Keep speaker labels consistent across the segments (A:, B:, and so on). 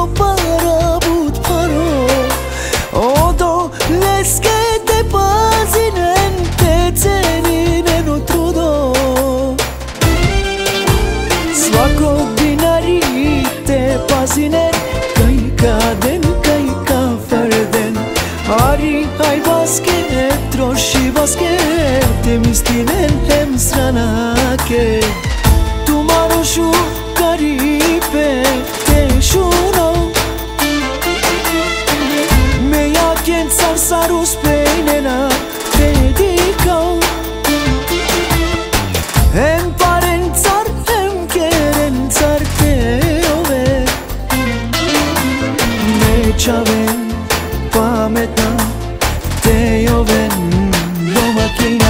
A: so para but paro odo leske te pazinen te cenine no trudo svakog dinari te pazinen kaj kaden kaj ka farden ari aj basket troši basket te mistinen hem stranake tu marošu karipe te šuno me jaken car sarus pejnena te dikau hem paren car hem keren car te ove me čaven pametna te joven domaćina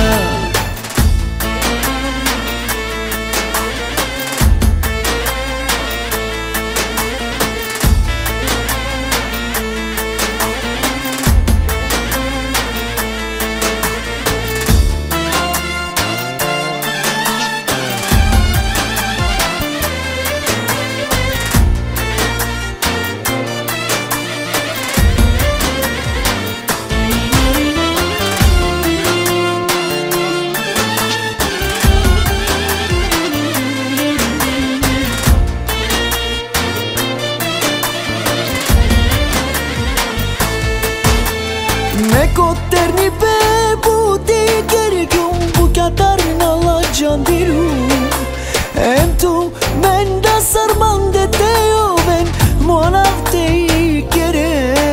A: Neko terni pe buti gergjum bukatar na la gjandiru Em tu menda sarmande te joven monav te i kere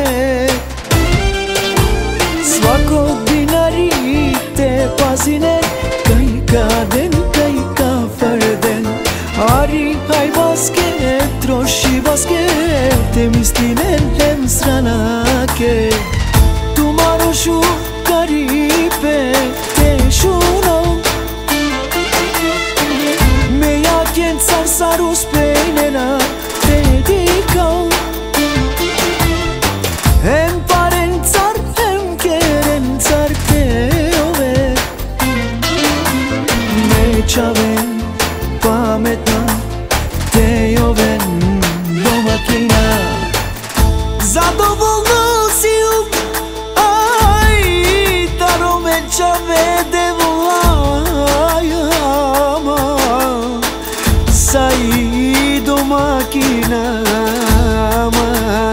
A: Svakog dinari te pazine kaj kaden kaj ka farden Ari aj basket troši basket te mistinen hem stranake Marošu karipe te šuno me jaken car sarus pejnena te dikau hem paren car hem keren car te ove me čaven pametna te joven domaćina zadovoljno si čave devolajama sa i domaćinama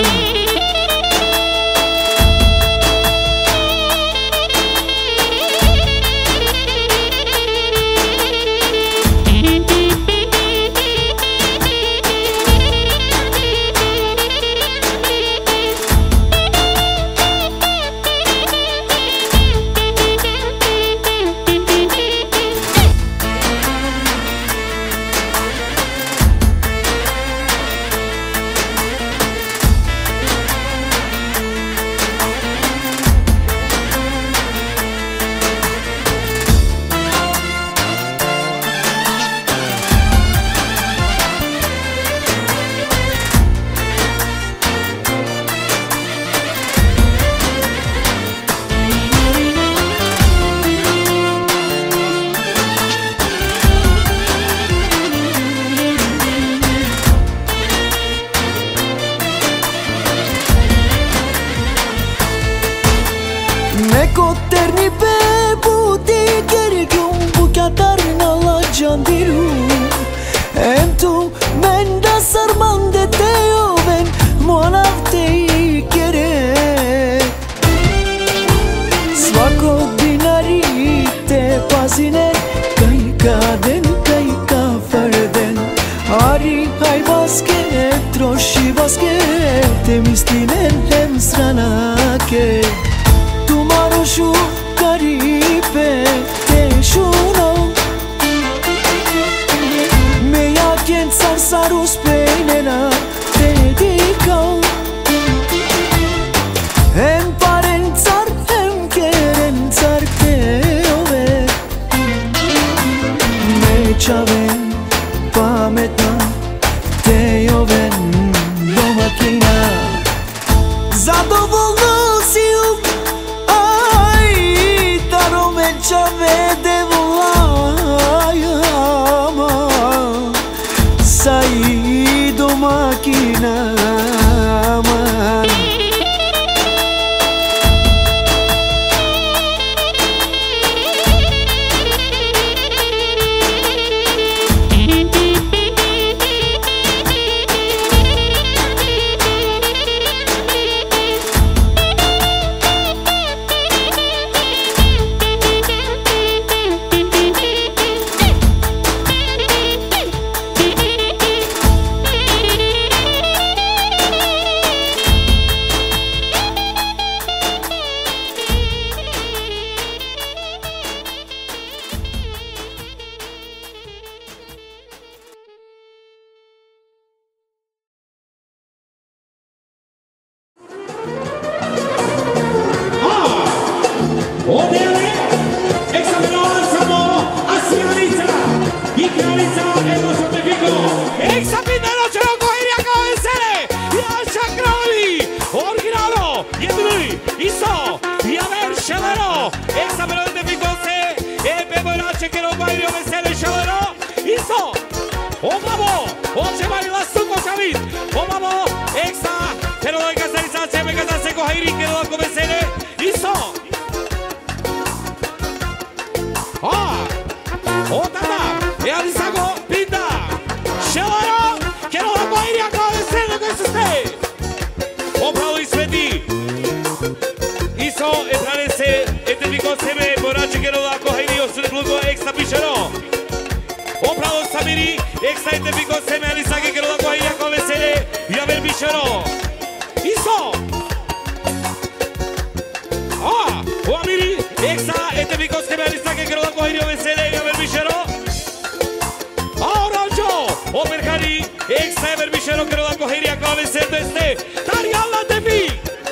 A: Neko terni pe buti gergjum bukatar na la gjandiru Em tu menda sarmande te joven monav te i kere Svakog dinari te pazine kaj kaden kaj ka farden Ari aj basket troši basket te mistinen hem stranake Marošu karipe te šuno me jaken car sarus pejnena te dikau hem paren car hem keren car te ove me čaven pametna te joven domaćina zadovoljno si čave devolajama sa i domaćinama
B: Bichero. Iso. Ah, o amiri, exa, este vicos que me alista que creo que cogió vesele, Gaber Bichero. Ahora yo, o mercari, exa, Gaber Bichero, creo que cogiría con vesele este. Tariala de vi.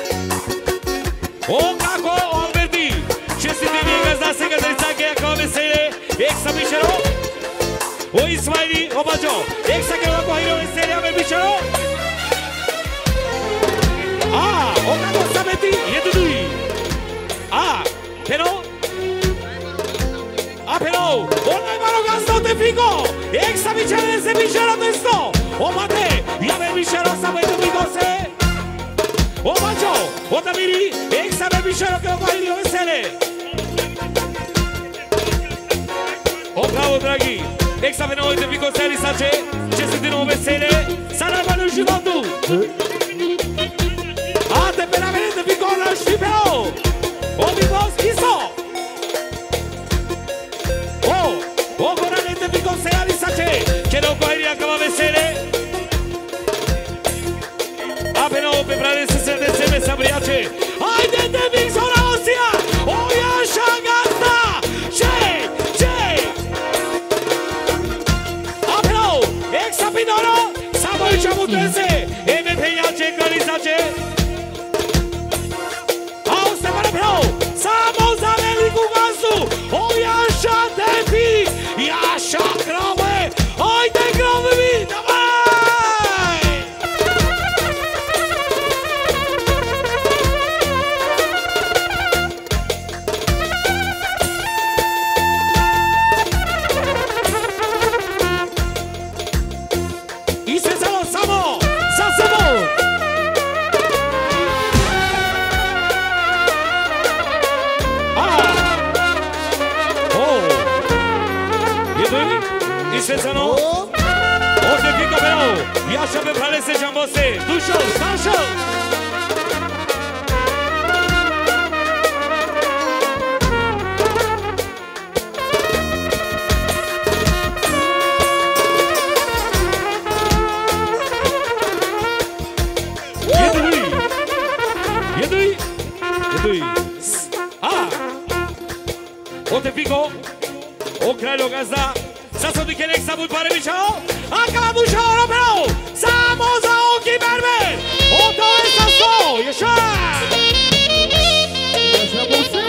B: O caco, o Alberti. Ce si te vienes da se că que acaba vesele, exa Bichero. O Ismaili, o Bajo, exa que lo cogió vesele, Gaber Bichero. Ah, o caco sabeti, e tu dui. Ah, però ona imaro gasto te figo exa bichero se bichero testo o mate ya me bichero sabe tu figo se o macho o tamiri exa me bichero que lo cogió vesele o bravo draghi exa me no te figo se risace ce si di nuovo vesele sarà manu giuventu ah te per avere te figo na schipero o vivos iso o goralete figo se alisace che non cogería acaba vesele ah pero peprare se me sabriace ai de vix ora ostia o ya shagasta che ah pero exa pinoro samo il chamutese e me peñace clarisace Samo za veliku gazu, o jaša tebi, jaša krave, ajde krave mi, davaj! I se zelo samo, za sebou! I Svezano, o te fico però, Iașa pe prale se jambose, dușo, stașo! E dui, ah! O te fico, o crello gazda, Sasso di Kelek Sabul pare Bichero, acaba Buchero però, Samo za ochi berbe, o to e Sasso, yaşa! Yaşa Buse!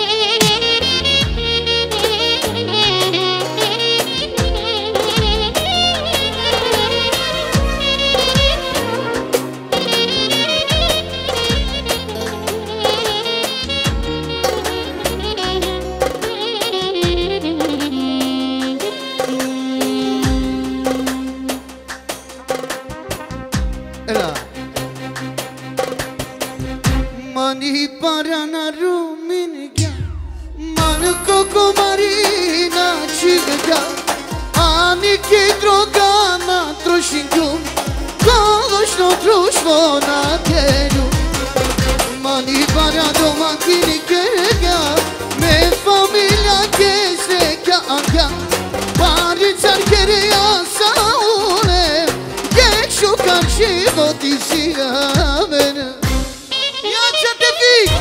A: Mani parana ruminga, manu kokomarina chilga, ani ki droga na trošinku, kološno društvo na telu. Mani parana domaćinka, me familija ke se kanga, paricar kereja saune, geçu kar životi sigavene. Iașa te fic!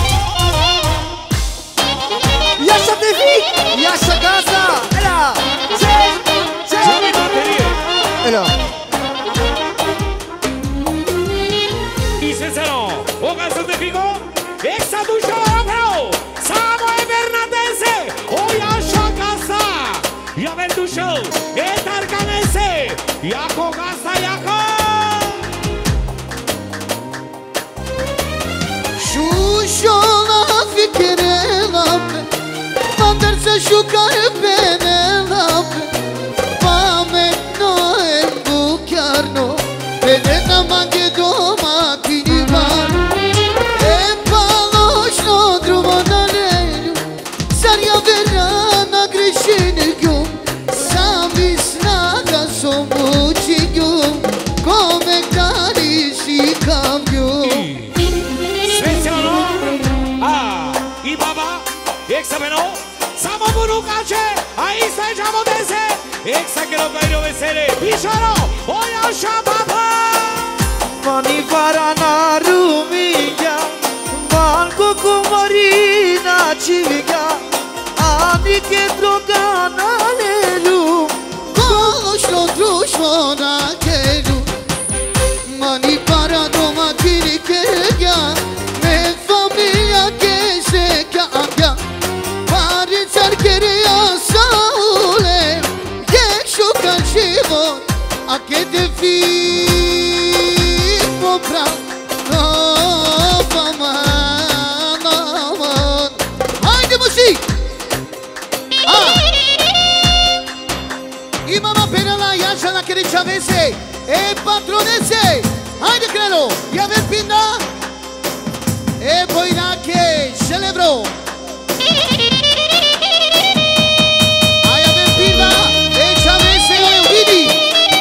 A: Iașa te fic! Iașa gaza! Ela! Ce?
B: Jami baterie!
A: Ela!
B: I Svezano, o gaza te fico, exa dușo però, Samo e Bernatese, o Iașa gaza, ia ver dușo, e Tarcanese, Iaco gaza, Iaco!
A: Şuşona fikrelape, Panderse şukar benelape, Pamet noem bukarno, Benena mange doma kinivar, E palošno drumona lelu, Sarja verana grešini gum, Sami snaga somući gum, Kome kari si kam gum.
B: I baba, exameno, Samo bunukace, ahí está el chamotese, exa que lo cairo vesele, Bichero, o Iașa baba!
C: mani para doma kirikega me familia che se cambia pare cercare a sole che sciocca cibo a che te fi popra no fama no haide musica e mamma per la iancia la che ricevesse e patronesse haide crelo e aver pinda e poi la che celebrò hai aver pinda e ci avesse e vidi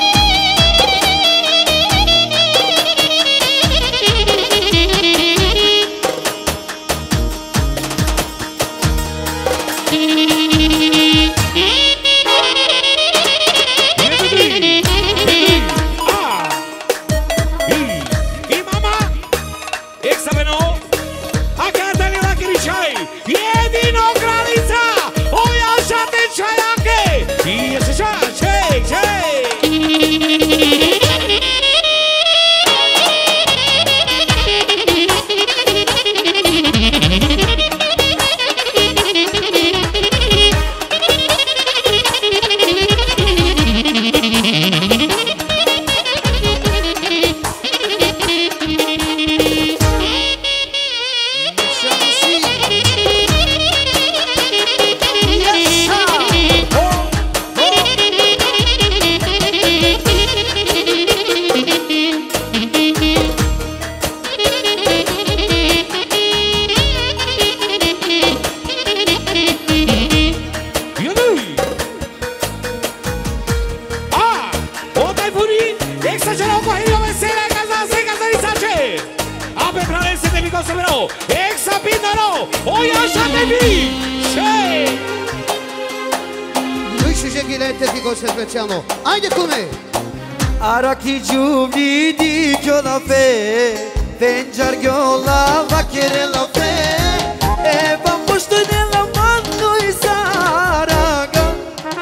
C: haide come
A: Araki giuvi di la fe Penjar la vaquere la fe E vamos to nella mano e saraga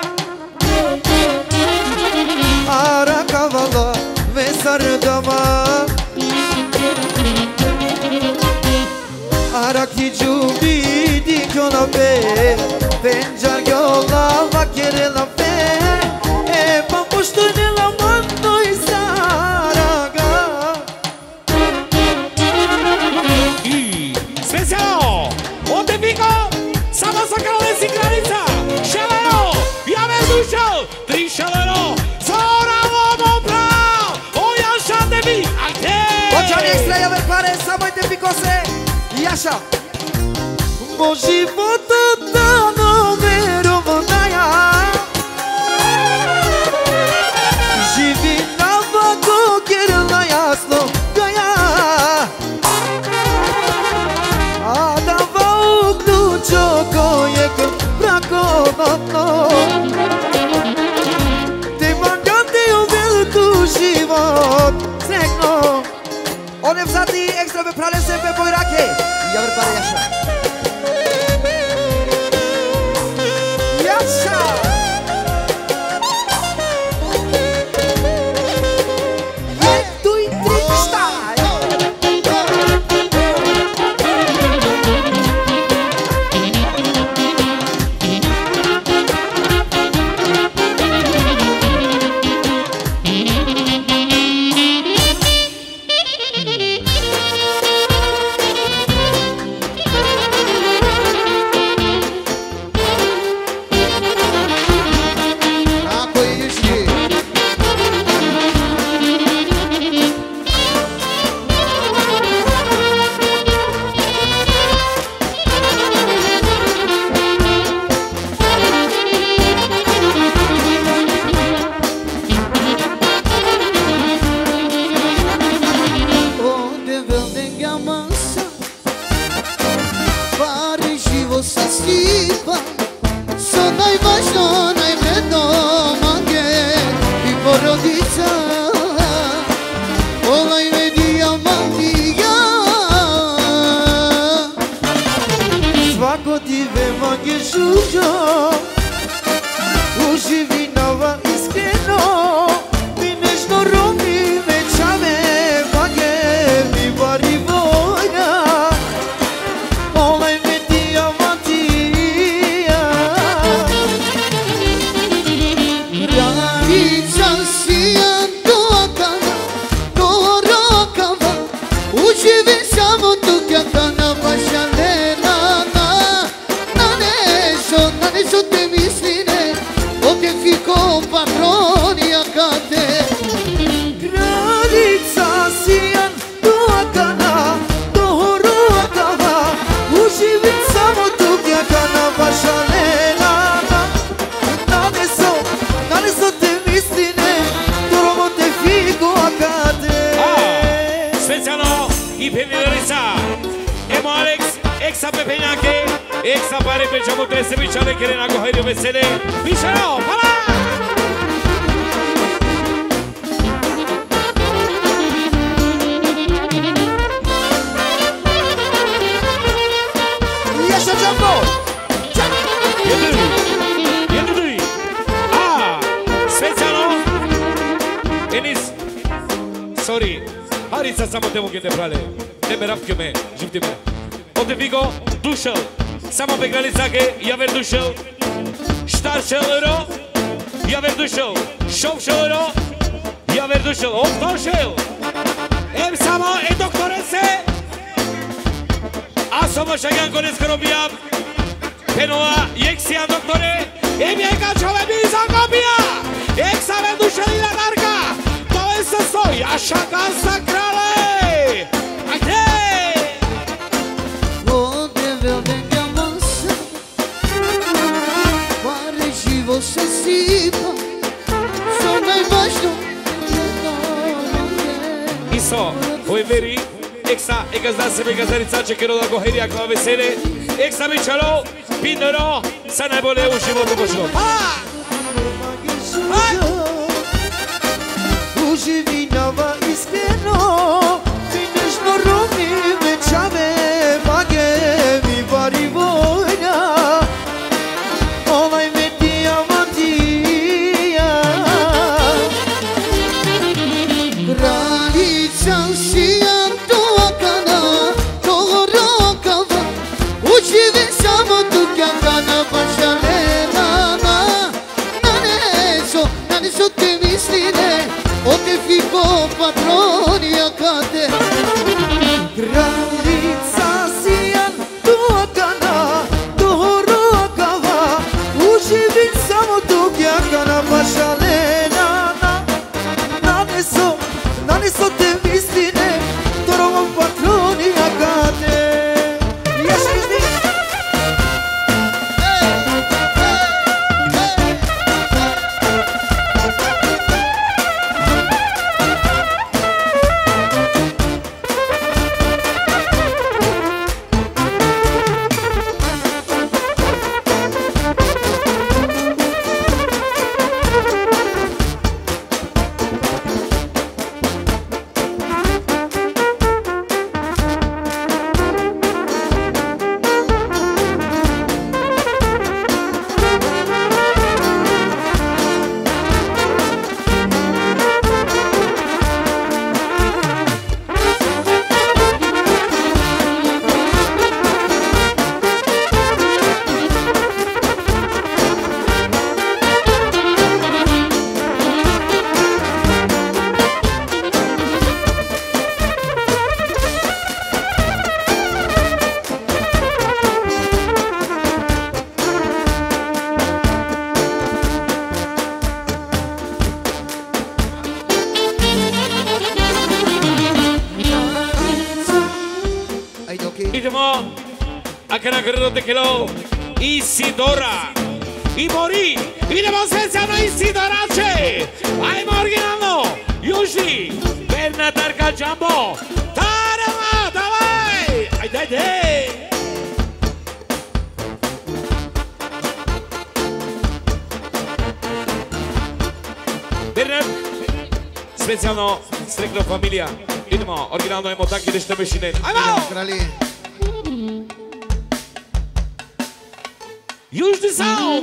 A: Arakavala vesardama Araki giuvi di la fe Penjar la vaquere la fe E vamos to nella mano e saraga
B: I specijalno od Tepiko samo sa kralem Sigranica Šelero, Javer Dušo, Tri Šelero, Zora Lomopra, Ojaša Tepi, ajde!
A: Očani ekstra Javer pare, samo je Tepiko se Jaša Mo života dano verovo daja Živi na vako kjerla jasno gaja A da va uključo kojeg brakovatno Te magante u velku život sregno One vzati ekstra beprale sebe bojrake Javer pare Jaša
C: siamo tutti a cana pascialena nane so te misline o te fico patroni a cate
A: Granița sian tua cana Dohoro akava Uživit samo tukia cana Vašalena Nane so te mistine Toromo te figo akate
B: Specijalno i Pevnjerica Emo Alex, Eksa Pepenjake Eksa pare pećamo trese bićale Kerena goherio vesele Bićano, pala!
C: Jeszcze Jumbo!
B: Jedni specijalno Enis Sorry Harica samo te mogu te prale Ne me rapke me, živti me Ovdje Vigo, dušel Samo pe granicake, ja ver dušel Štar šelero Ja ver dušel Šov šelero Ja ver dušel Ovdje šel Em samo e doktorese A samo šagan konec korobijam Penoa, jeksijan doktore Em je kačove mi zakopija Eksa ver dušel i ladarka To je se stoj, a šakan sa krale Ajde
C: Se sipa Sono najvažno
B: Iso, voi veri Eksa, e gazda sebe gazdarica Če kero da goherija kao vesele Eksa mi čalo, pindero Sa najbolje u životu pošlo
A: Uživinava iskreno Mi nežno romi večave Mage mi bari vojna Ovaj me diamantija
C: Kraljica sijan tua kana Toho rokava Uživi samo tukia kana Pašalena Nane so te misline O te fico patroni a cate
A: Kraljica sijan tua kana Toho rokava Uživim samo tukia kana Pašalena Nane so te mistine Torovom patroni agate Još ništa
B: Idemo Acá na Guerrero te quedó Isidora I Mori Idemo specijalno Isidorače Ajmo originalno Južni Bernatarka Jumbo Tarama, davaj Ajde Bernard Specijalno Strekno familija Idemo, originalno imamo taki nešto mešine Ajmo
C: Krali
B: Južni sound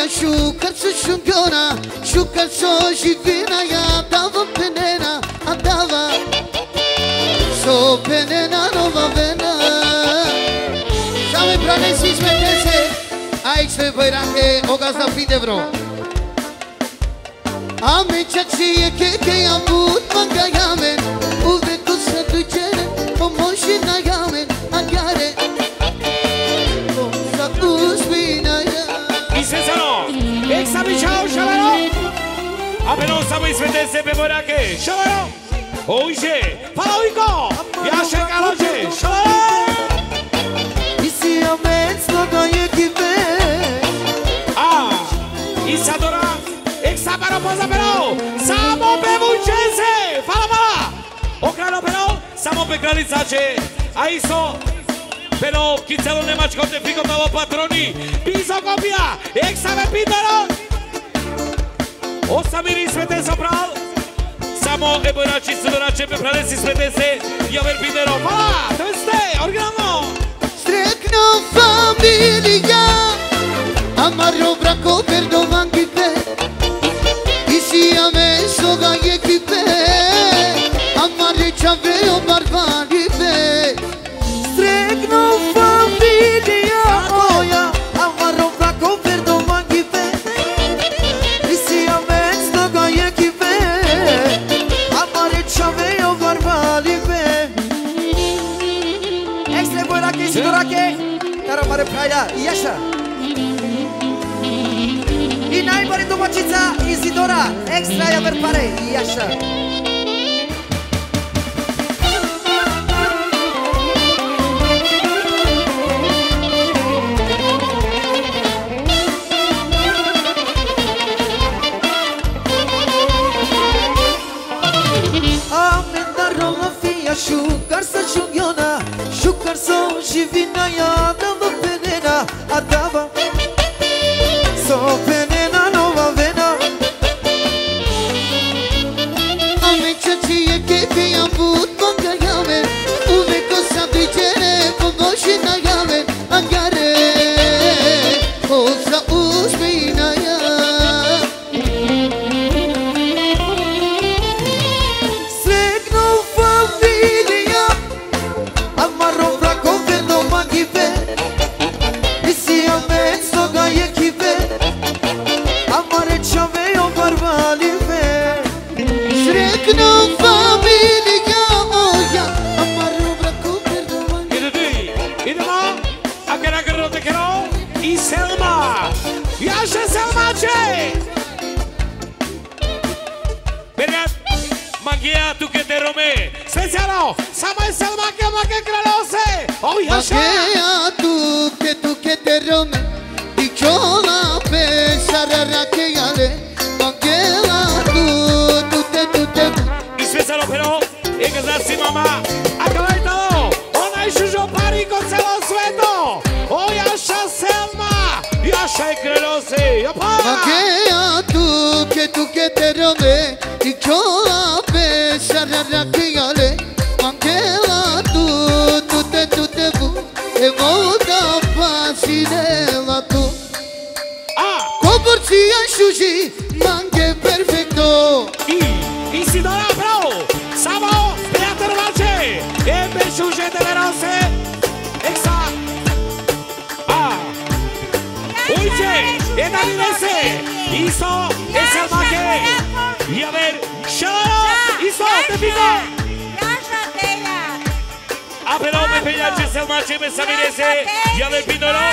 C: fia șucăr să șunghiona Șucăr să și vina ea dava penena Andava So penena nova vena Same prane si smetese Aici se băiranche o gazda fi de vreo Ame ceație che am avut manga yamen Uve cu să ducere o moșina yamen Agare O să uspina ya
B: Isesano, exami ciao, shalalo. Apeno samo isvetese pe Borache, shalalo. Oije, paloiko, yaše kaloje, shalalo.
A: Isi amen sloga je kive
B: Isadora, exaparo poza pero, samo pe vučese, fala. Okrano pero, samo pe kralicače, a iso. Pero kitzelo nemačko te figo tavo patroni, piso kopija, exame pindero. Osamiri svete sopral, samo eborači sudorače pe pralesi svete se, javer pindero. Fala, to ste, originalno.
C: Strekno familia Amaro braco perdovan kipe Isi ame soga ye kipe Amare chaveo barbari pe
A: Stregno familia oia Amaro vraco perdovan kive Isi amen sloga je kive Amare chaveo barbali pe Extra Borache, Sidorake Tara mare praia, Iasha I najbolji domaćica Isidora, ekstra ja ver pare, Jaša. Amen darova fia šukar sa šungjona, šukar so živina ja dava penena, a dava so penena nova vena.
C: Ame ceație che am avut manga yamen Uve cu să ducere o moșina yamen Agare O să uspina ya
A: Sregno familia Amaro vraco vendo maghive Isi amen soga je kive Amare chaveo barbalive
C: Srekno familia oia Amaro braco perdovan
B: Idemo, akera grro te kero, I Selma. Jaše Selmače. Bergat, magia tu que te rome. Specialo, samo je Selma que ma que kralose. Oh, Jaše.
C: Magea tu che te rome Diciola pe sarara che ale Magea tu te
B: I specialo pero, e gazasi mama. Acabaj todo, ona je šužo pari ko celo sveto. Oh, Jaša Selma. Jaše kralose. Jopa.
C: Magea tu che te rome Diciola pe sarara che ale Magea tu te bu E moda pasinela tu Coborția șuji Mange perfecto
B: Isidora Brau, Samo, Beater Valce, Embe Șuže de Verose, Exa, Uite, e Daninese, Iso, Eselmache, Iaver, Șalaro, Iso, te pico. Apelo pe Peñace, Eselmache, Besaminese, Iaver Pindoro.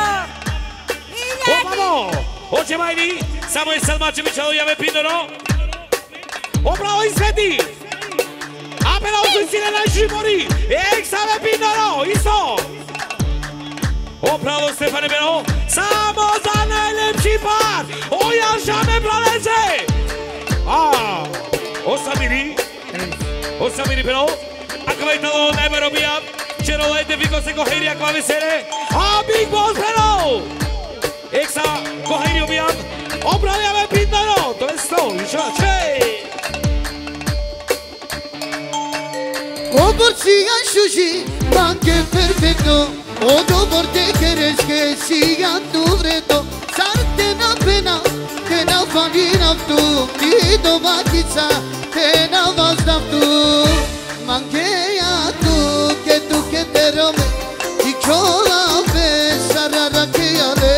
B: O, vamos, o ce mai ni, Samo Eselmache, Michalo, Iaver Pindoro. O, bravo, Isveti. Apelo susține la Jimori, Exave Pindoro, Iso. O, bravo, Stefane Bero, Samo Zanele Pcipar, o, Iașame Planeze. O Samiri Bero, acavaitado de Merobia, Cero de Vico se cogería con Avesere, Big Boss Bero. Exa, cogería Biam, Obra de Ave Pindoro, todo esto, che.
C: Coborția șuji Mange perfecto O dobor te queres que siga tu vreto Sartena pena, te na farina tu, ti domatica, te na vazda tu. Mangeia tu che te rome, di chola pe sarara che ale.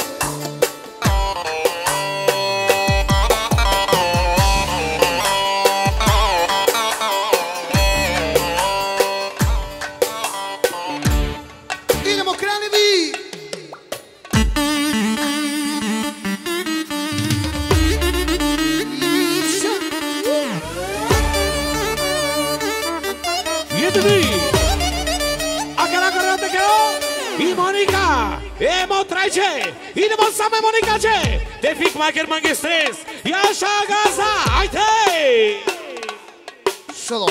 B: Idemo same Monika ce Te fic maker mange stres I așa gaza Haide
C: Solo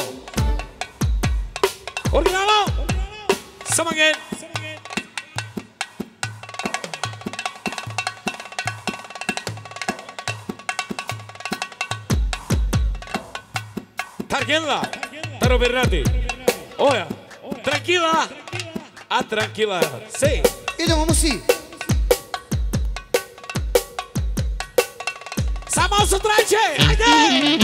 B: Originalo Some again Targela Taro Bernardi Oia Tranquila A tranquila Sei
C: Idemo musi
B: Samo Sutrace, haide!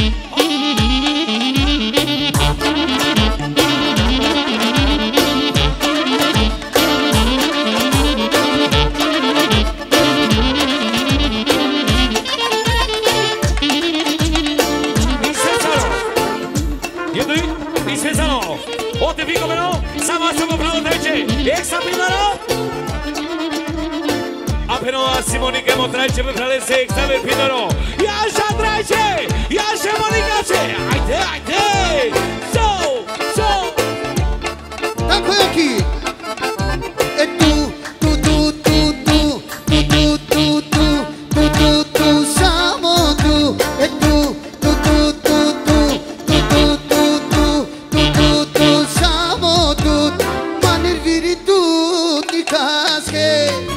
B: Isfezano, o te fico però, Samo comprado trece, examinarò. Appena a Simonica Motrace per fare sex, per Pinoro. Yasha Trace, Yasha Monica ce. Haide. So.
C: Tanto aqui. E tu, Samo tu. E tu, Samo tu. Ma nel viri tu di casche.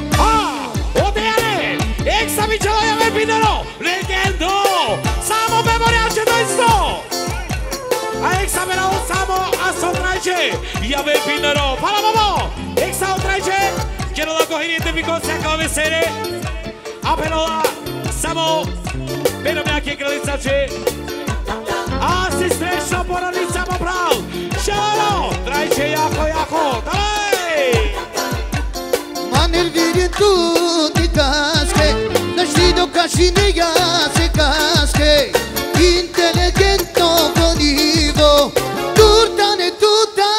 B: Pinero, legendo, Samo memoriace to isto. A examena Samo a Sotrace, Yave Pinero, para bobo, exa Otrace, quiero la coger identificó, se acaba de ser, apelo Samo, pero me aquí que lo dice, asistente por ali Samo Brown, Shalo, Trace Yako, dai.
C: Ma nel viri tu di casche. Nascido Cascineia se casche Intelligento conivo Turtane tutta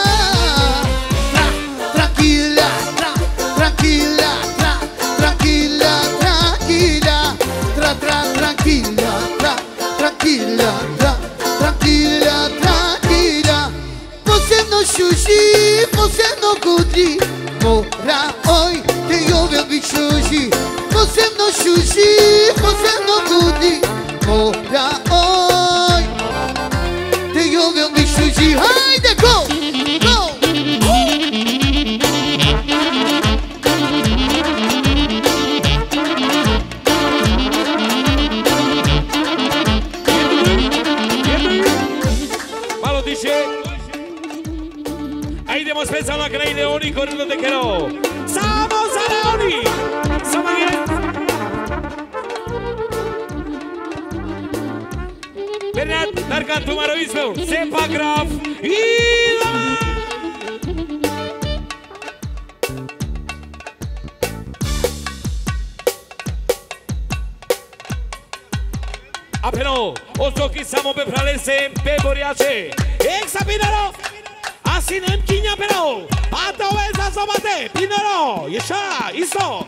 C: Tranquilla Tranquilla sushi, você não goûte. Mora oi, te ouve o sushi. Você não sushi, você não goûte. Mora oi, te ouve o sushi. Haide, go, go.
B: Ahí demos pensando a Grey Leoni corriendo de Quero. ¡Samos a Leoni! ¡Somos bien! Bernard, Tarkan Tumaro Isbel, Sepa Graf y la... Apeno, osoki samo bepralese, peboriace, exapinaro! Asinem kinya pero, pato esa sobate, pinero, yesha, iso.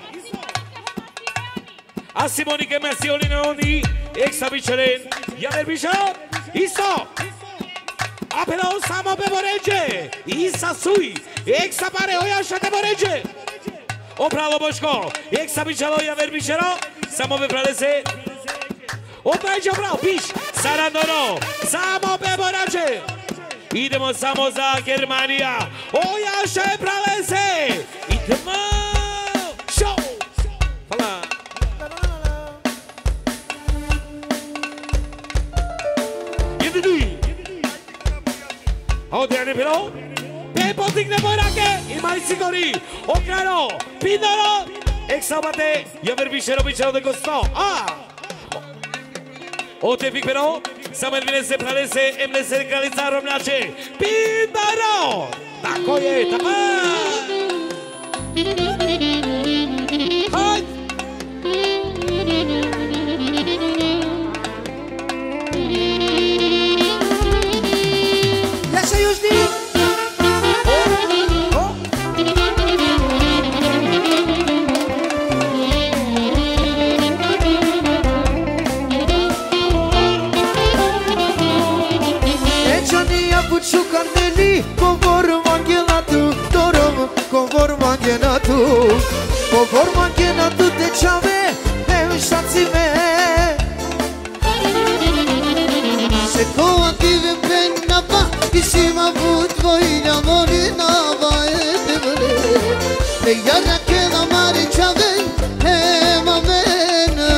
B: Asimoni que me sioli neoni, exabicheren, yamer bicho, iso. Apelo samo beboreje, isa sui, exapare oyasha beboreje. Opralo boško, exabichalo yamer bichero, samo bepralese. Opraje oprao, piš, sarandono, samo beboreje. Idemo samo za Germanija. Ojaše praleze. Idemo. Show. Hvala. Jeduj. Ovdje bilo. Pe postigne Borake. Imaj sigori. Okrano. Pinoro. Exabate, io per vincere vincere de costò. Ah! O te pic però, siamo il vinese planese e mlese realizzato romnace. Pindaro! Takoye, tapa! Hai!
A: Lascia io sti. Buçu kandeli, kovor mangenatu, dorom, kovor mangenatu, kovor mangenatu de çave, ev şansime.
C: Se koha tive penna pa, kisima vut vojna morina va etevre. Me yara kela mari çave, ema mena.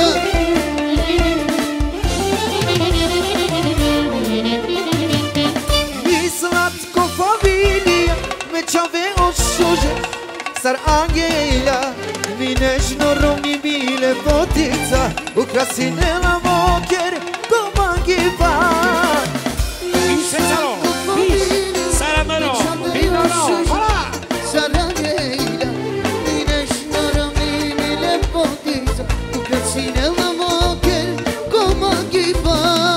A: Çave o şuje, sar angela, vineș noromi bile potica, ukrasine la moker, comangiva.
B: Cesaro, Saramano, Pinaro, voilà!
C: Sar angela, vineș noromi bile potica, ukrasine la moker, comangiva.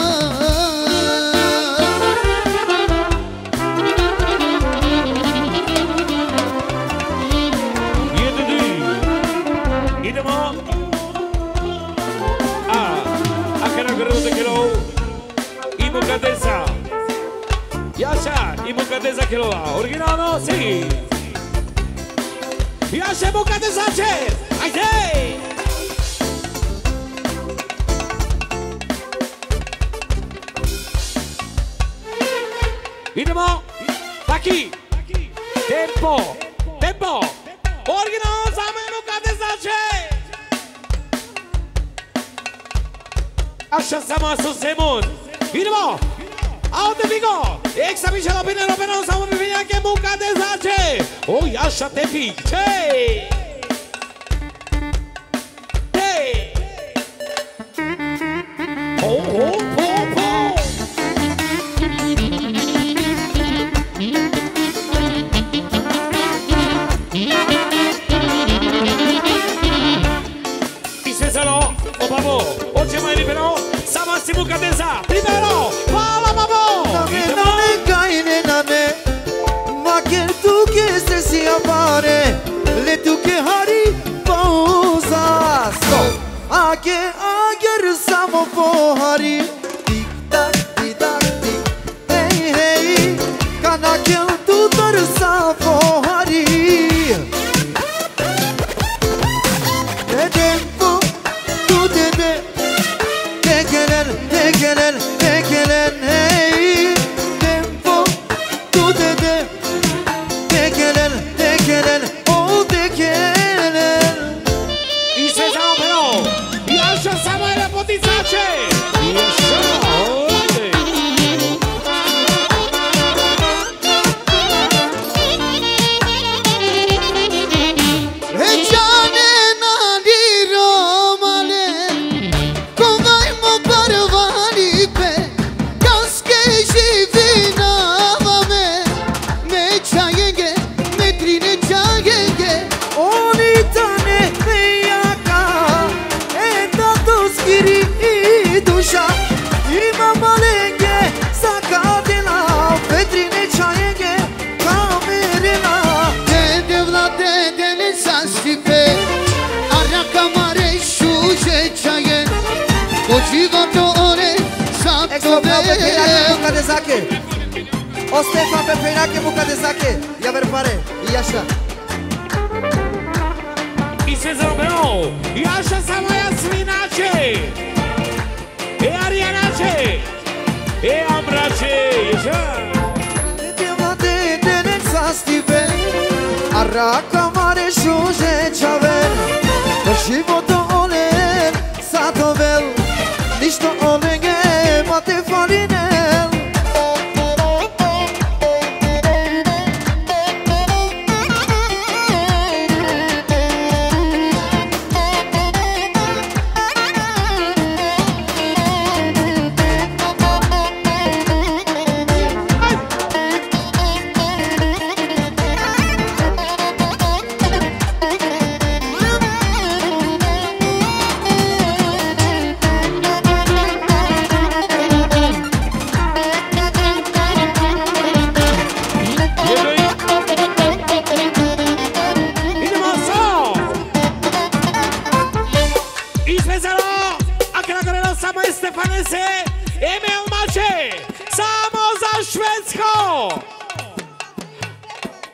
B: Yasha, i Mucadeza che lo ha, originale, sì! Yasha Mucadeza c'è! Ai! Idemo! Paki! Tempo! Tempo! Originale, Sama Mucadeza c'è! Așa seama sus Simon. Idemo! Aute Vigo! Exa Michel Opinero Penero Samu Vivinia che muca de zace! O Yasha te pic! Hey! Hey! Ho ho ho ho! Cesaro, o babo, o ce mai libero, Sama Simuca de za, primero, pala babo!
A: Nane caine nane, ma che tu che stessi a fare, le tu che hari pausa sto, a che siamo fuori, tic tac tic tac tic, hey hey, cana che tu dorsa fuori. De tempo, tu de gelen, hey. Tekelen, o tekelen.
B: I Cesaro però, Yasha Samuele Potizace! Yasha, ode!
C: E giane nadi romale, comai mo parvani pe, kaske jivina vame, me chayenge, me trine chayenge.
A: Oni tane meyaka, e tato skiri i dusha, ima malenge, sakadela, vetrine chayenge, kamerela.
C: Dede vla dede ne sastipe, araka mare shuje chayen, o jivato ore
A: Exo
C: sato
A: pe peinake
C: be.
A: muca de zache. O Stefan pe peinake muca de zache. Ia ver pare, Yasha.
B: I Cesaro però, Yasha Samuele Svinace! E Arianace! E Ambrace! Yasha!
A: Dede ne sastipe, araka mare shuje chaven, o jivato ore sato bel, nisto olenge mate farinel.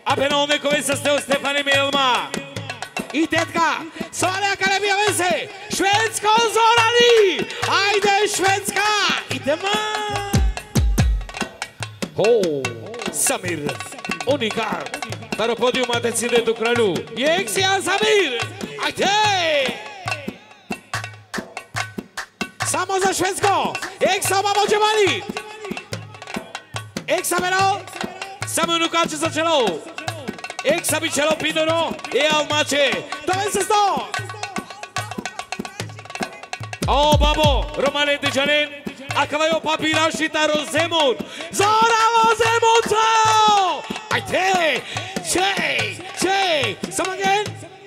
B: Apeno onde să steu Stefani Milma. I tetka, Soalia care viavese, Švédsko Zorani! Ajde Švédska! Idemo! Samir, Unikar, dar podium a deținut Ucranu. Exia Samir! Ajde! Samo za Švédsko! Eksa mamo Giovanni! Eksa Mero! Samo Unukače za čelo! Eksa bi čelo Pidoro e Almače! Dove se sto? O babo, Romane Dejanen, acabă papira și Taro Zemun! Zoralo Zemunco! Ajde! Čej! Some again!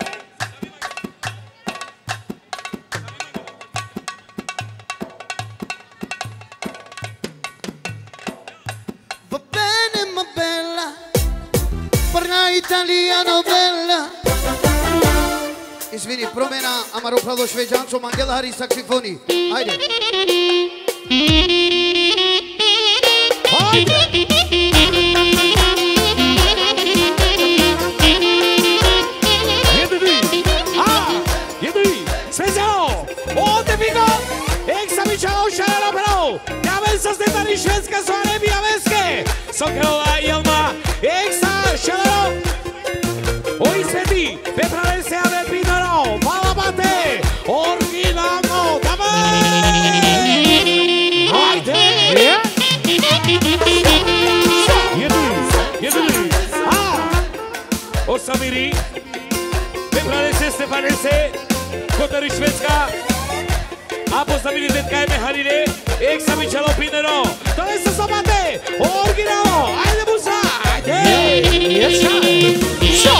C: Va bene ma bella, parla italiano bella. Izvini, promena Amaro Prado Šveđanco, Mangela Hari saksifoni. Ajde.
B: Jedri, Svezelo, ovdje Vigo, Eksamičalo Šarelo Pravo, Javen sa Stefani Švedska Soare Bijaveske, Sokelola Jelma, Eksa Šarelo, Oi Sveti, Petrale se ave Pidoro, Malabate, Originalno, Damaj! Ajde! Jedri, Osamiri, Petrale se Stefane se, Kotari Švedska, a postavili tetka je Meharine, Eksamičalo Pidoro, to je se sobate, Originalno, ajde Musa, ajde! Šo!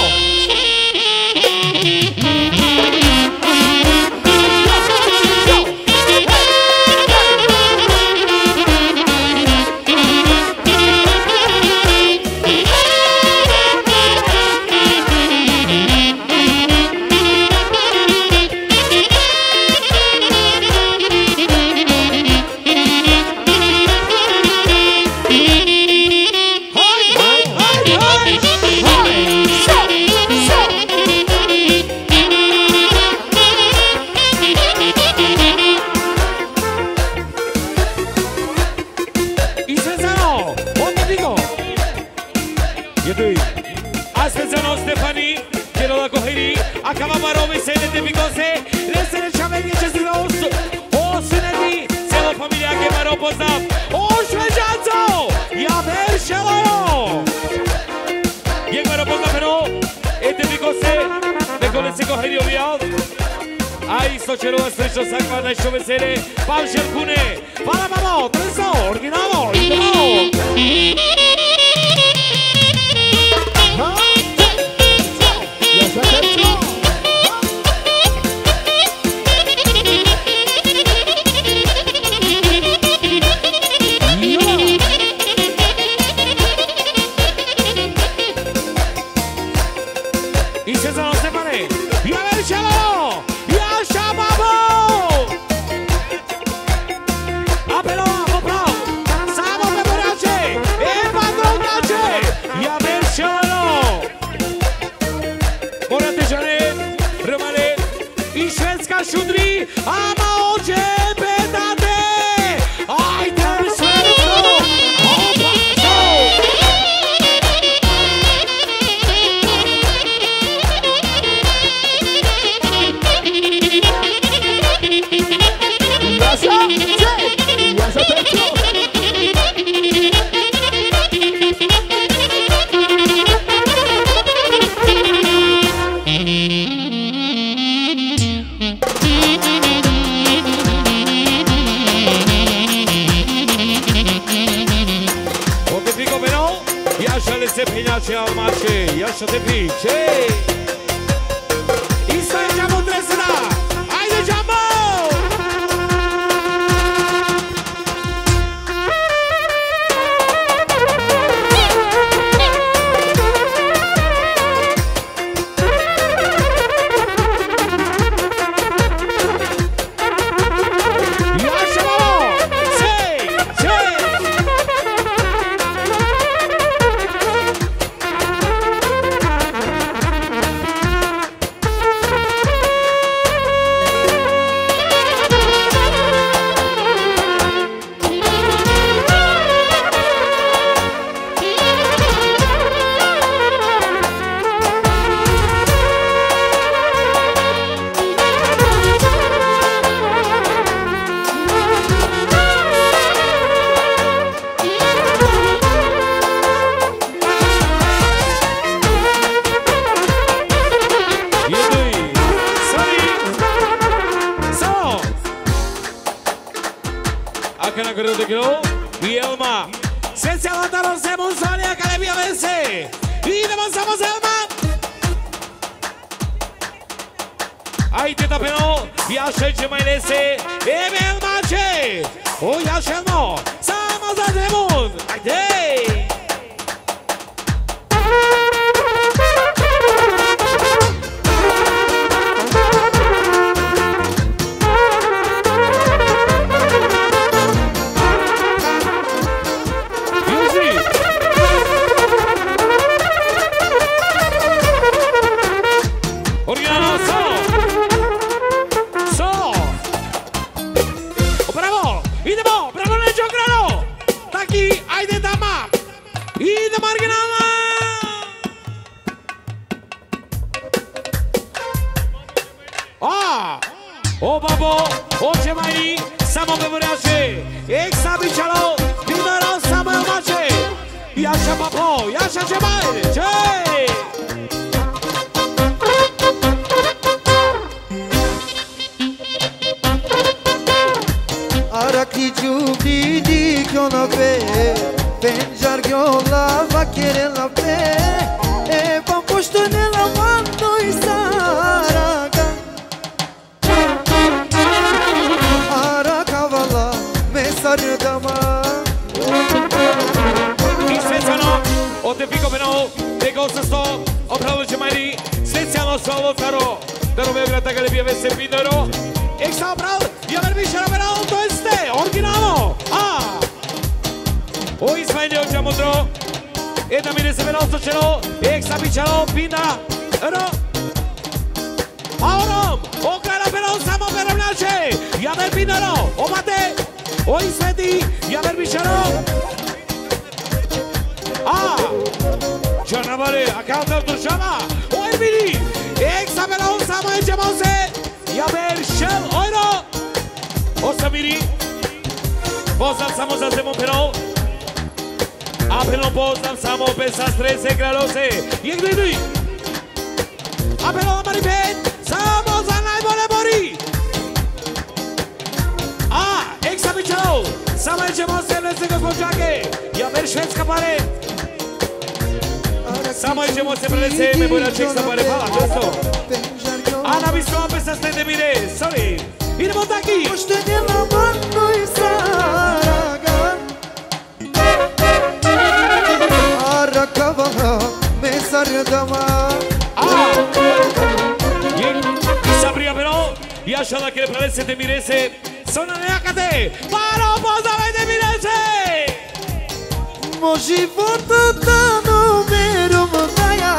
B: Sočerova srećno sakva nešto vesele, Pavšel Kune, hvala mamo, treso, originalno, idemo! I se za Stefane, ja verčelo! Šudri, ama oče pedate, ajde Švedsko, opa, Pinače Almače, još te piće. Isto je Džambo Tresena, ajde Džambo! guerra de kilo. Y Elma. Se levantaron Simon Sonia que le vio vencer. Y avanzamos Elma. Ahí te tapeno. Y așa mai lese. Emel Mace. O ia Shelmo. Samo za Zemun. Haide. O babo, o ce mai samo bevoreașe, exa bicalo, vinero samo elmace. Ia așa babo, ia așa ce mai, ce?
A: Arakli ciubri di kionape, penjar gyola vakere la pe, e pampoștone la mando isaraga.
B: I Svetlano, o te pico però, te cosa sto, o pravo ce mai Svetlano solo taro, da dove grata che le pie avesse vinto, e sta bravo, io per vincere però to este, originalo, ah, o Ismail oggi amondro, e da mi se però ce l'ho, e sta vincero, pinda, ero, Aurom, o cara però stiamo per un'alce, io per vinto, o mate, o Sveti, io per vincere. Ah, Cernavale, accanto al Dushama, o Elvini, examelon Samuel Jamose, Yaber Shell, Oiro, o Samiri, Pozam Samo za Zemon Pero, Apelon Pozam Samo Pesas 13 gradose, Yegdini, Apelon Maripet, Samo za najbolje bori. Ah, examichalo, Samuel Jamose, Lese Gospodžake, Yaber Švedska pare. Samo ćemo se prelese, me bolja ček sa pare, hvala, dosto. Ana Bistrova pesa stende mire, sorry. Idemo taki.
A: Poštenje na mando isaraga, arakava me sardama.
B: Sabria però, i așa la che le prelese te mirese, sono neacate, paro pozave te mirese.
A: Mo života da numerom daja,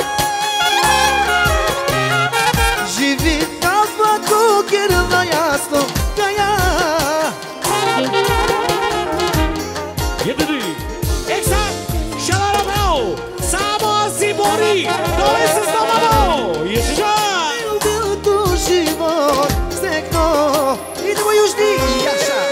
A: živi kazva koker na jasno daja.
B: Jedini, Eksa, šalaro brao, samo si bori, dove se stomano, ježiša.
A: Bil tu život stekno, idemo južni, jaša.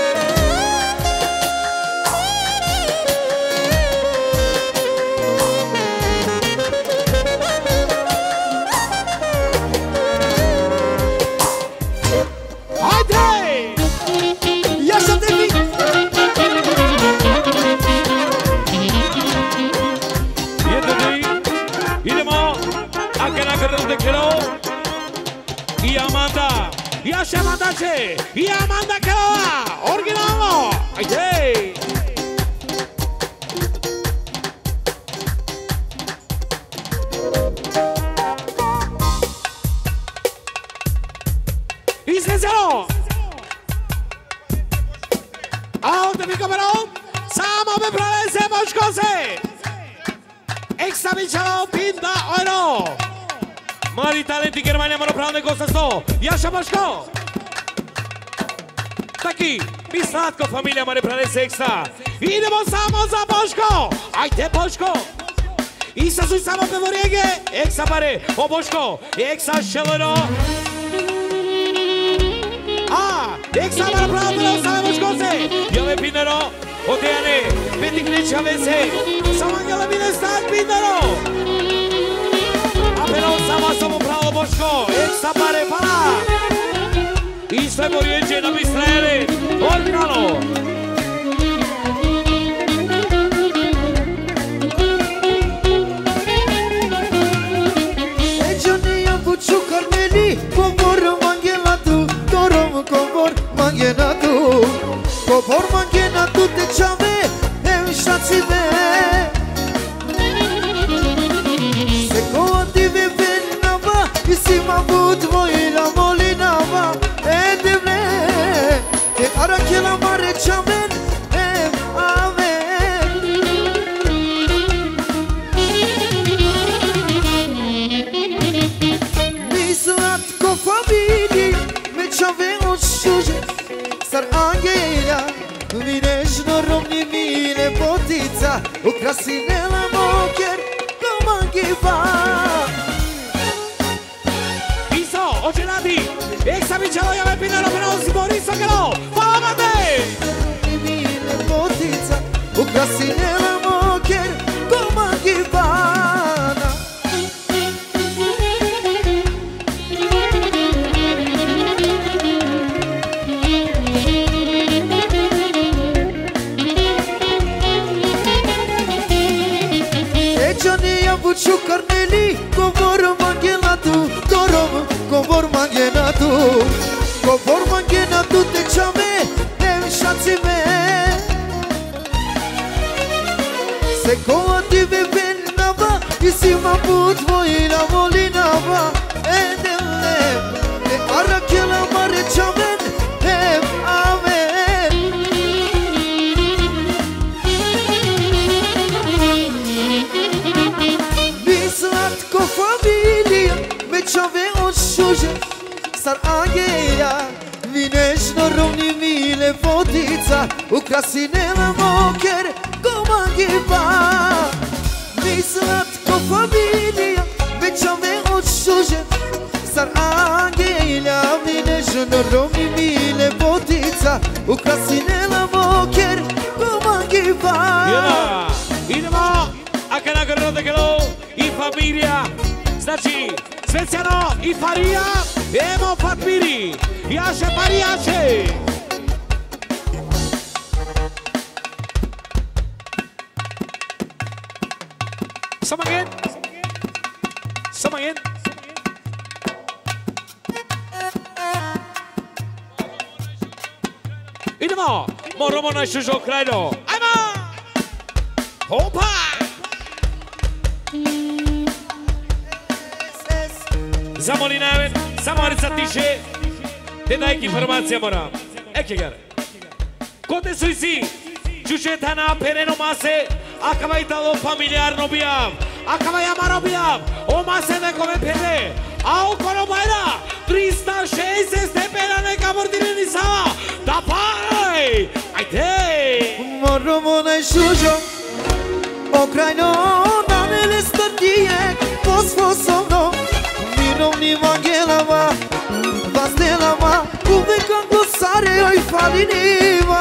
A: I Amanda, i așa Amanda ce? I Amanda Keloa, originalno, haide! I Svezano! Alte mico però, samo pe prelese moșcose! Examicalo pinda oro! Mari talenti Germania monopravne gosta sto. Jaša Boško. Taki, mi slatko familija Mare Pralese Eksa. Idemo samo za Boško. Ajde Boško. I sa su samo pevorijege. Eksa pare, o Boško. Eksa šelero. A, Eksa monopravne ostale Boškose. Jove Pinero, Otejane, Peti Kliča Vese. Samangele Mine Stat Pinero. Però samo samo pravo Boško, Eksa pare pala. I sve borijeđe na Bistrele, originalno. lasciatemi se coattive venava insieme a but voi la molinava e de vle che ara che la mare c'amen e amen mi suat co famiglia me c'aven o șuje sar angela vineș noromni mine potița o krasinela moker com'anchiva
B: Iso, ocelati, ex amicello io per pinero però si morisso che no, famate!
A: mine potița o krasinela moker com'anchiva Buciu Corneli, covor manghenatu, dorom, covor manghenatu, covor manghenatu te ciame, nem șațime. Se coative venava, isima put voi la molinava, edele, te arachela mare ciamen, nem amen. Cu familia, me c'ave o șuje sar angela, vineș noromni mile potița, ukrasinela moker com'anchiva. Mi slat cu familia, me c'ave o șuje sar angela, vineș noromni mile potița, ukrasinela moker com'anchiva.
B: Idemo, a che la corrente che lo in famiglia, znači, Sveziano i Faria, Emo Fatmiri, Jaše Parijače. Some again. Some again. Idemo, moramo na šužo krajno. Ajmo! Hopa! Zamolinaven, samo arca tiše, te dajki informacija moram. Eke gare. Kote su isi, čučetana pereno mase, akava italo familiar no bijav, akava jamaro bijav, o mase nekome pere, a okolo bajra, 360 stepena neka mordireni sama, da paraj, ajde!
A: Moramo na šužo, okrajno, nanele stardije, posposobno, Mirovni vangelama, pastelama, uvekam glosare oj falinima.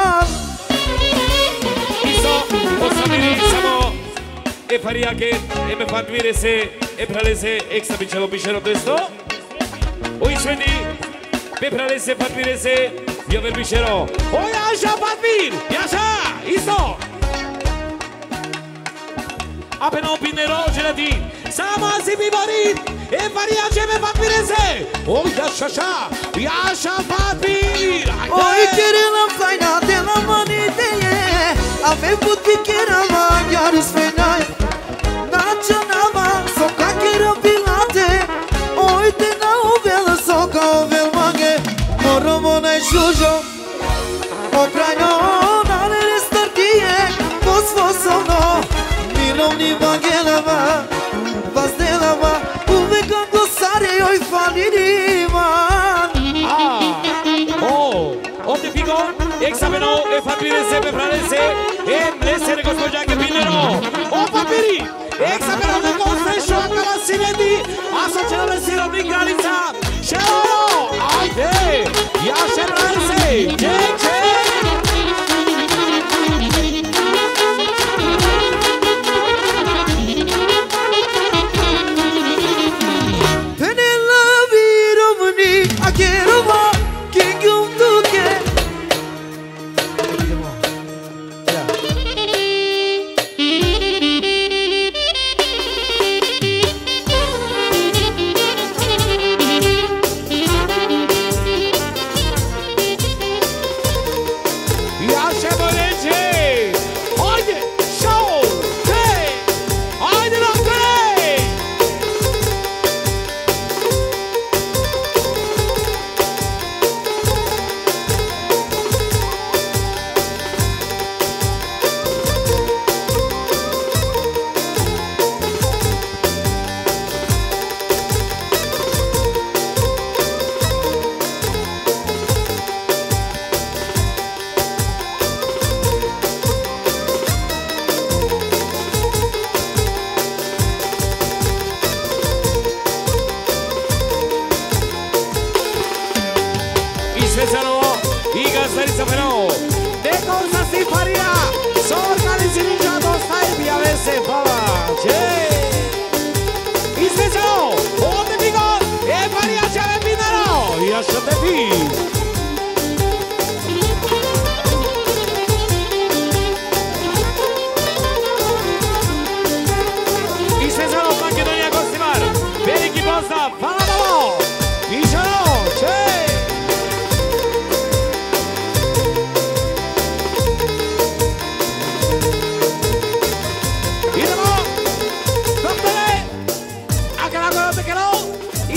B: Iso, osamiri samo, e faria che e me fatmire se e pralese extra bichelo bichelo testo. O isvendi, pe pralese fatmire se, io ver bichelo. O Jaša Fatmir, Jaša, iso. Appena un pinnero gelati, sama si vivorit, e faria che me fatmire se. O Jaša Fatmir.
A: Oj, kirila fajna de la maniteje, ave put pikera magjaru svenaj. Nacionalma, soka kira pilate, oj te na uvel, soka uvel mange. Moramo na šužo, okrajno, nalele stardije, posposobno. Mirovni vangelama, pastelama, uvekam glosare oj falinima.
B: Ovdje figo, exameno, e fatmire se pe pralese, e mlese nego smo đake pinero. O papiri, exameno nego sve šokava sineti, a so će nalesi rodnih granica. Šeolo, ajde, Jaše pralese, ček.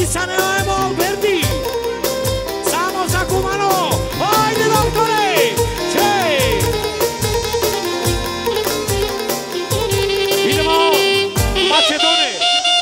B: Sanemo Verdi. Stamos a Cumano. ¡Ay, de doctores! ¡Che! Idemo Macedone.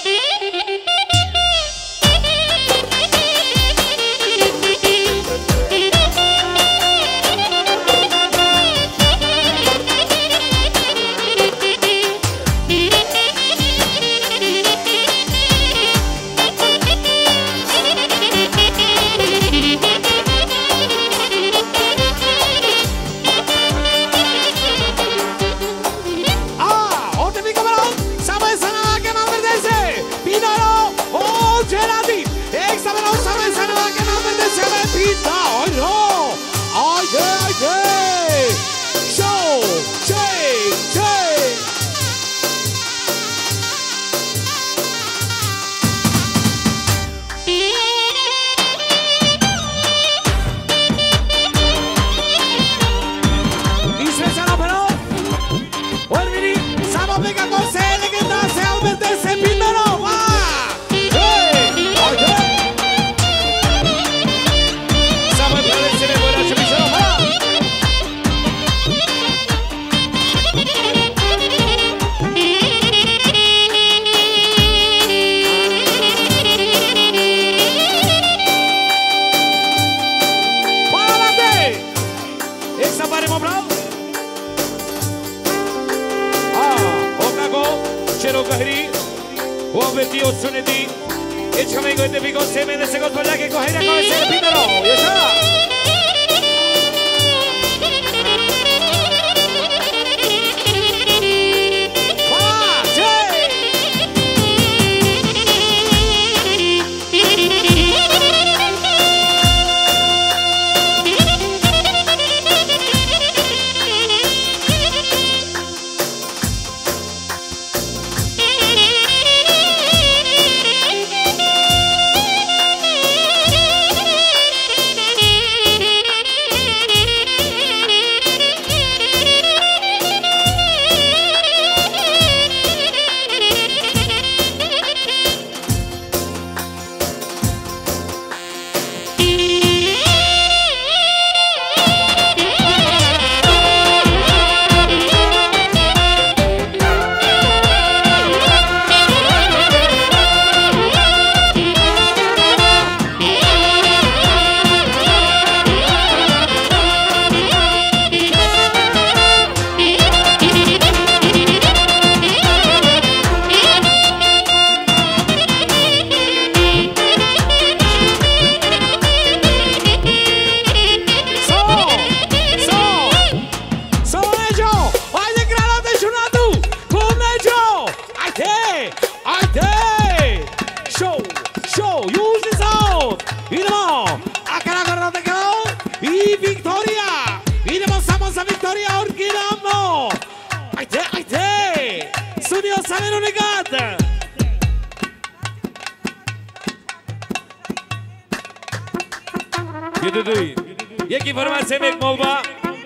D: Jaki informace mek molba?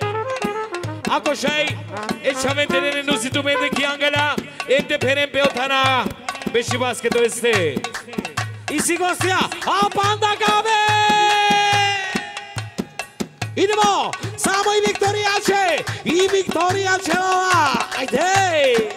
D: Ako shay, eşavente nene nusitu mendeki angela, ente perem peotana, beşi basket este.
B: Isi gostia, apanda gabe! Idemo, samo i Viktorijače, i Viktorijačeva, ajde!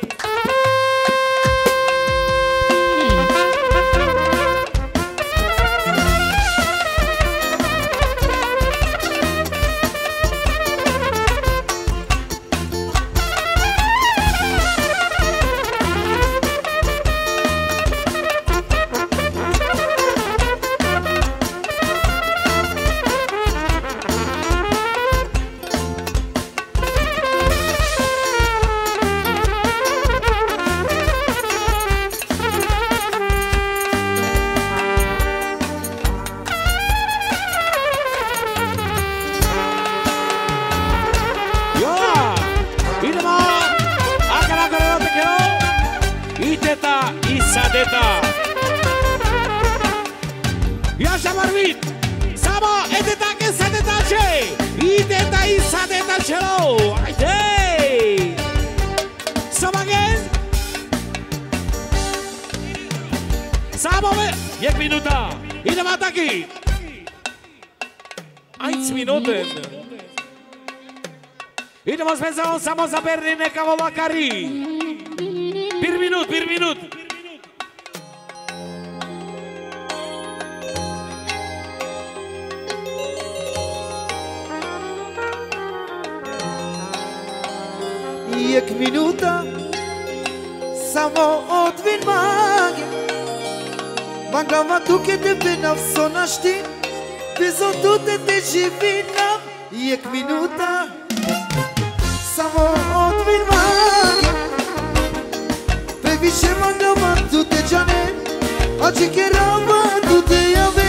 B: Jasza Marwit, samo edyta que sadeta che, ideta i sadeta chelo, hey, some again, Samo 1 minuta. Idemo taki. 1 minuten. Idemo specijalno samo za Berlin, neka vola Kari. 1 minut.
A: Jek minuta, samo odvin mage. Magama tuke te benav sonašti, bezo tute te živinam. Jek minuta, samo odvin mage. Previše magama tute džane, a čikerama tute jave.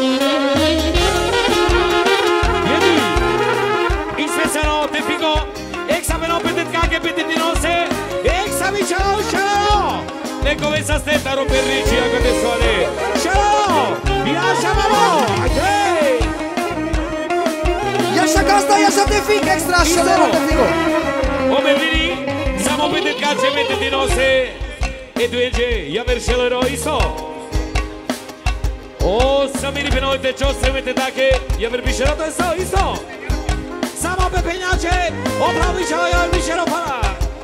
B: Jedi, i specijalno te figo. Exameno petet kake petet dinose. Exami ciao. Neko vesa stetta romperrici a queste suole. Ciao. Jasha mamo. Hey.
A: Jasha Costa, Jasha te figo extra scelero te figo.
B: O Berlini, samo petet kake petet dinose. E tu ege, ja ver scelero iso. O samiri penoite ciose mette take, ja ver bisherato iso. Samo pepenjače, opravi šajo i više ropala.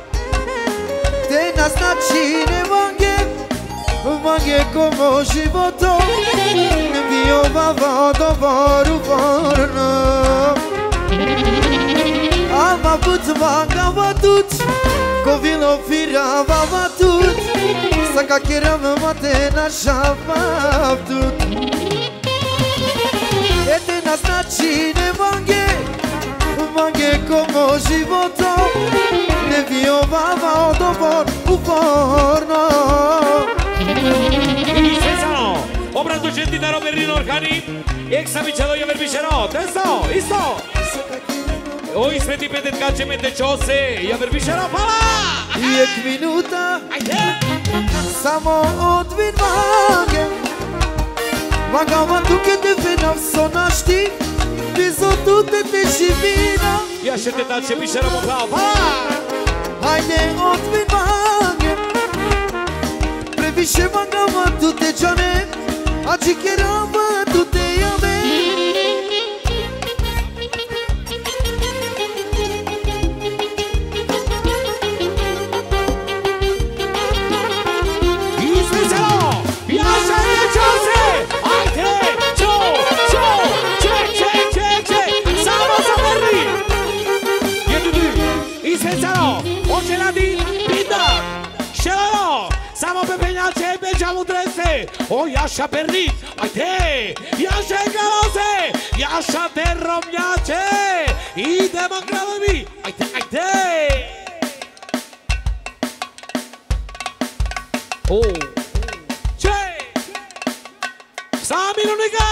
A: Te naznači ne mange como životo. Ne bio bava do varu varna. Ama put vanga vatut, ko vilo fira vatut. Saka kiram mate na šavatut. Te naznači ne mange como životo. Ne bio bava odobor uporno.
B: I specijalno, obrazložiti da Roberino Orhani, eksamičalo je verbišero, testo, isto. Oi sveti petet kače mete čose, ja verbišero, pala.
A: Jek minuta, samo odvin mange. Magama tuke te venav sonašti, bezo tute te živina.
B: Ja še te tače bišero moklao, pala.
A: Hajde odvin mange. Previše magama tute džane, a čikerama tute jame.
B: I specijalno, ja še ne čose. Ajde, čo, ček, samo za Berlin. Jedu, i specijalno, oče radi, pinda, šelano, samo pepenjače, beđavu drese. O, jaša Berlin, ajde, jaše galose, jaša te romnjače. Idemo kralovi, ajde. O, ček, sami lunika.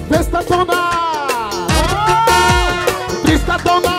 E: 200 300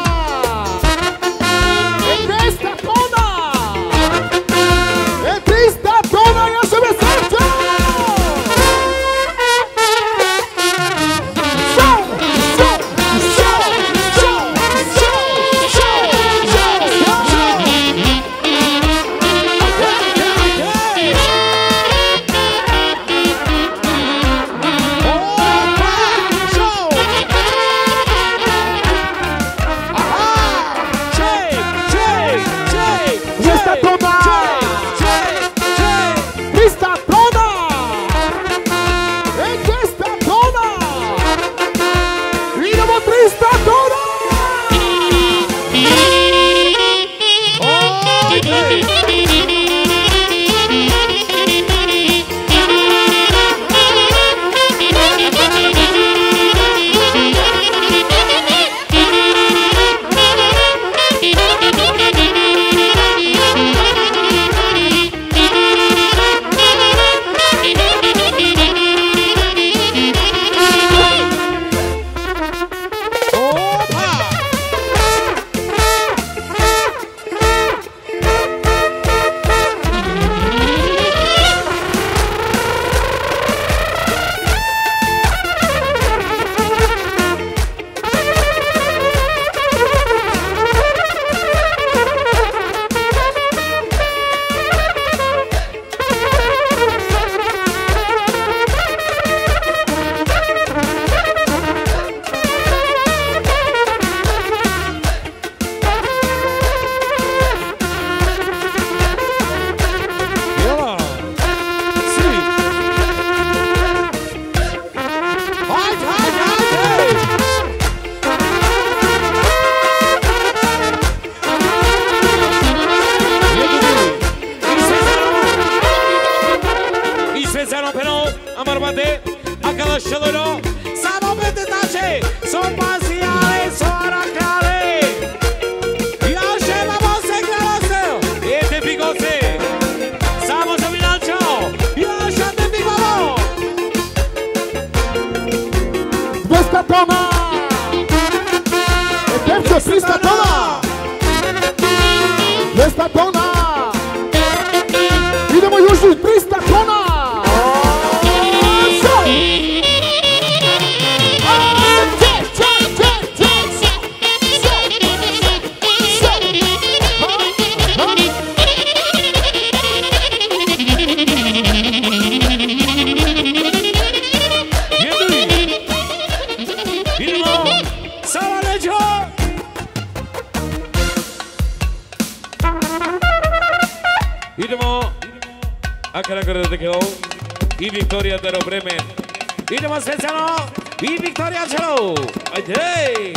D: I Victoria de Bremen. Idemo Svezano I Victoria celou. Ajde.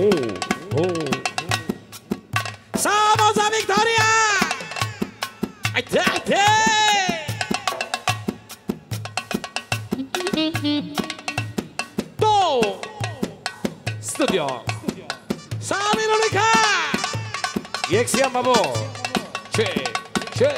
D: Samo za Victoria. Ajde. To. Studio. Sami Lolika. Jeksiam babo. Che.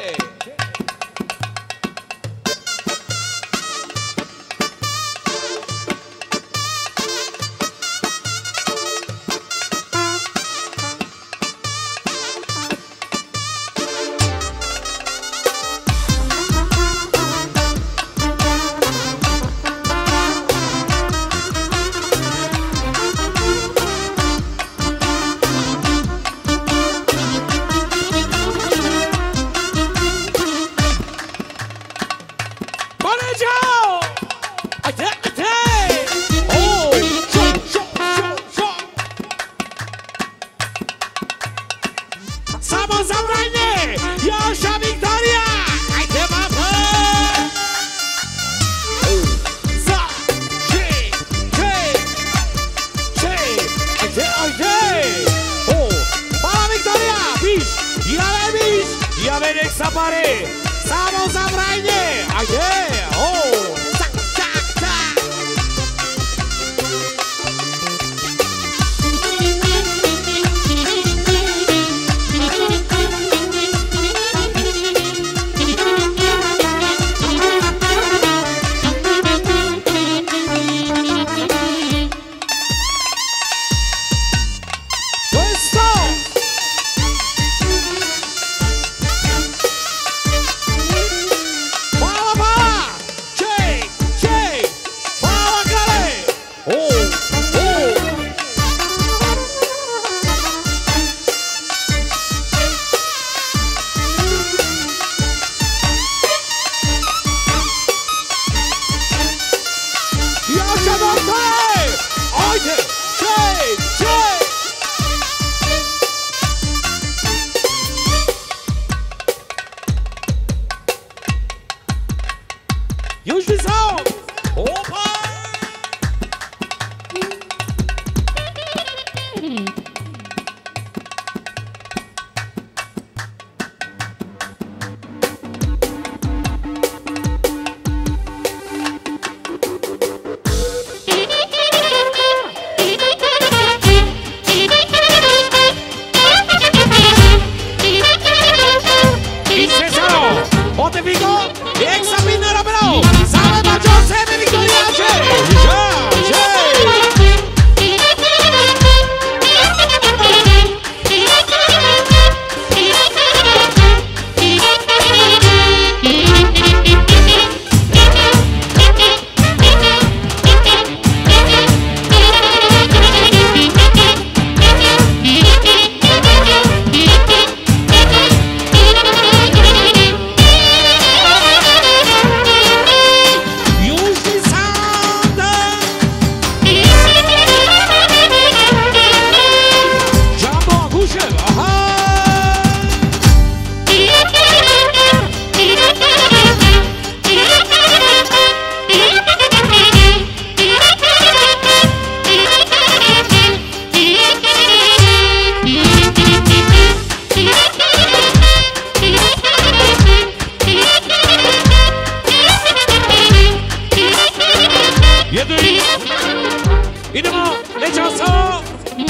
D: Idemo, nečaso.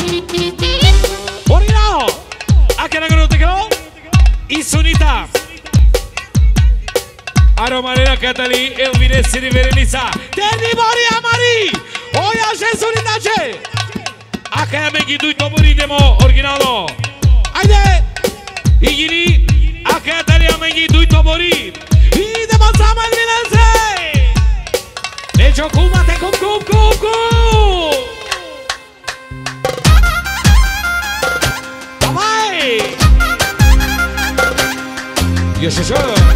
D: Orino. Anche la Grotegro. I Sunita. Aromarina Catali e Uvinesi di Verenisa. Terni Mori Amari. Oia Sunita ce. Akaya Megi dui Tomuri demo originalo. Haydi. İgili. Akaya Talia Megi dui Tomuri. İdemo Samuel Vinense. Neco kumate kum. Davai. Yaşasın.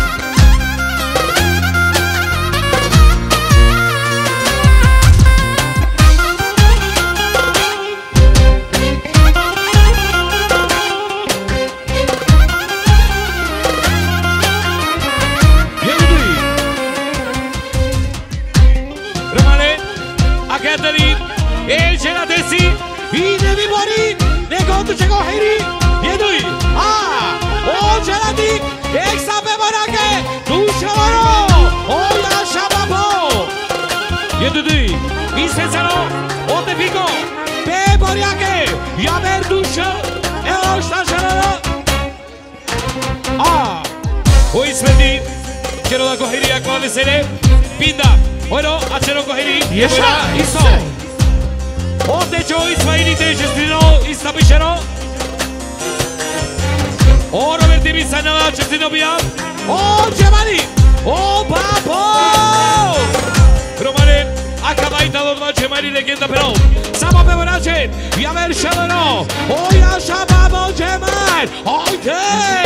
D: El Gelatesi, yine bir bari, ne kontu çeko heri, yedui, o Gelati, eksape barake, duşavaro, o yaşa babo, yedui, isesano, o tefiko, pe barake, yaver duşa, o ştaşarara, o ismeti, quiero la cogería con el pinda, bueno, acero cogería, hizo. O techo İsmail'i teşhisino İstamışero. O Roberti Bisanala Çesino Biyam. O Cemali. O Papo. Romane acaba İtalonma Cemali legenda pero. Sama Bevorace. Yaver Şalano. O yaşa Babo Cemal. Haydi.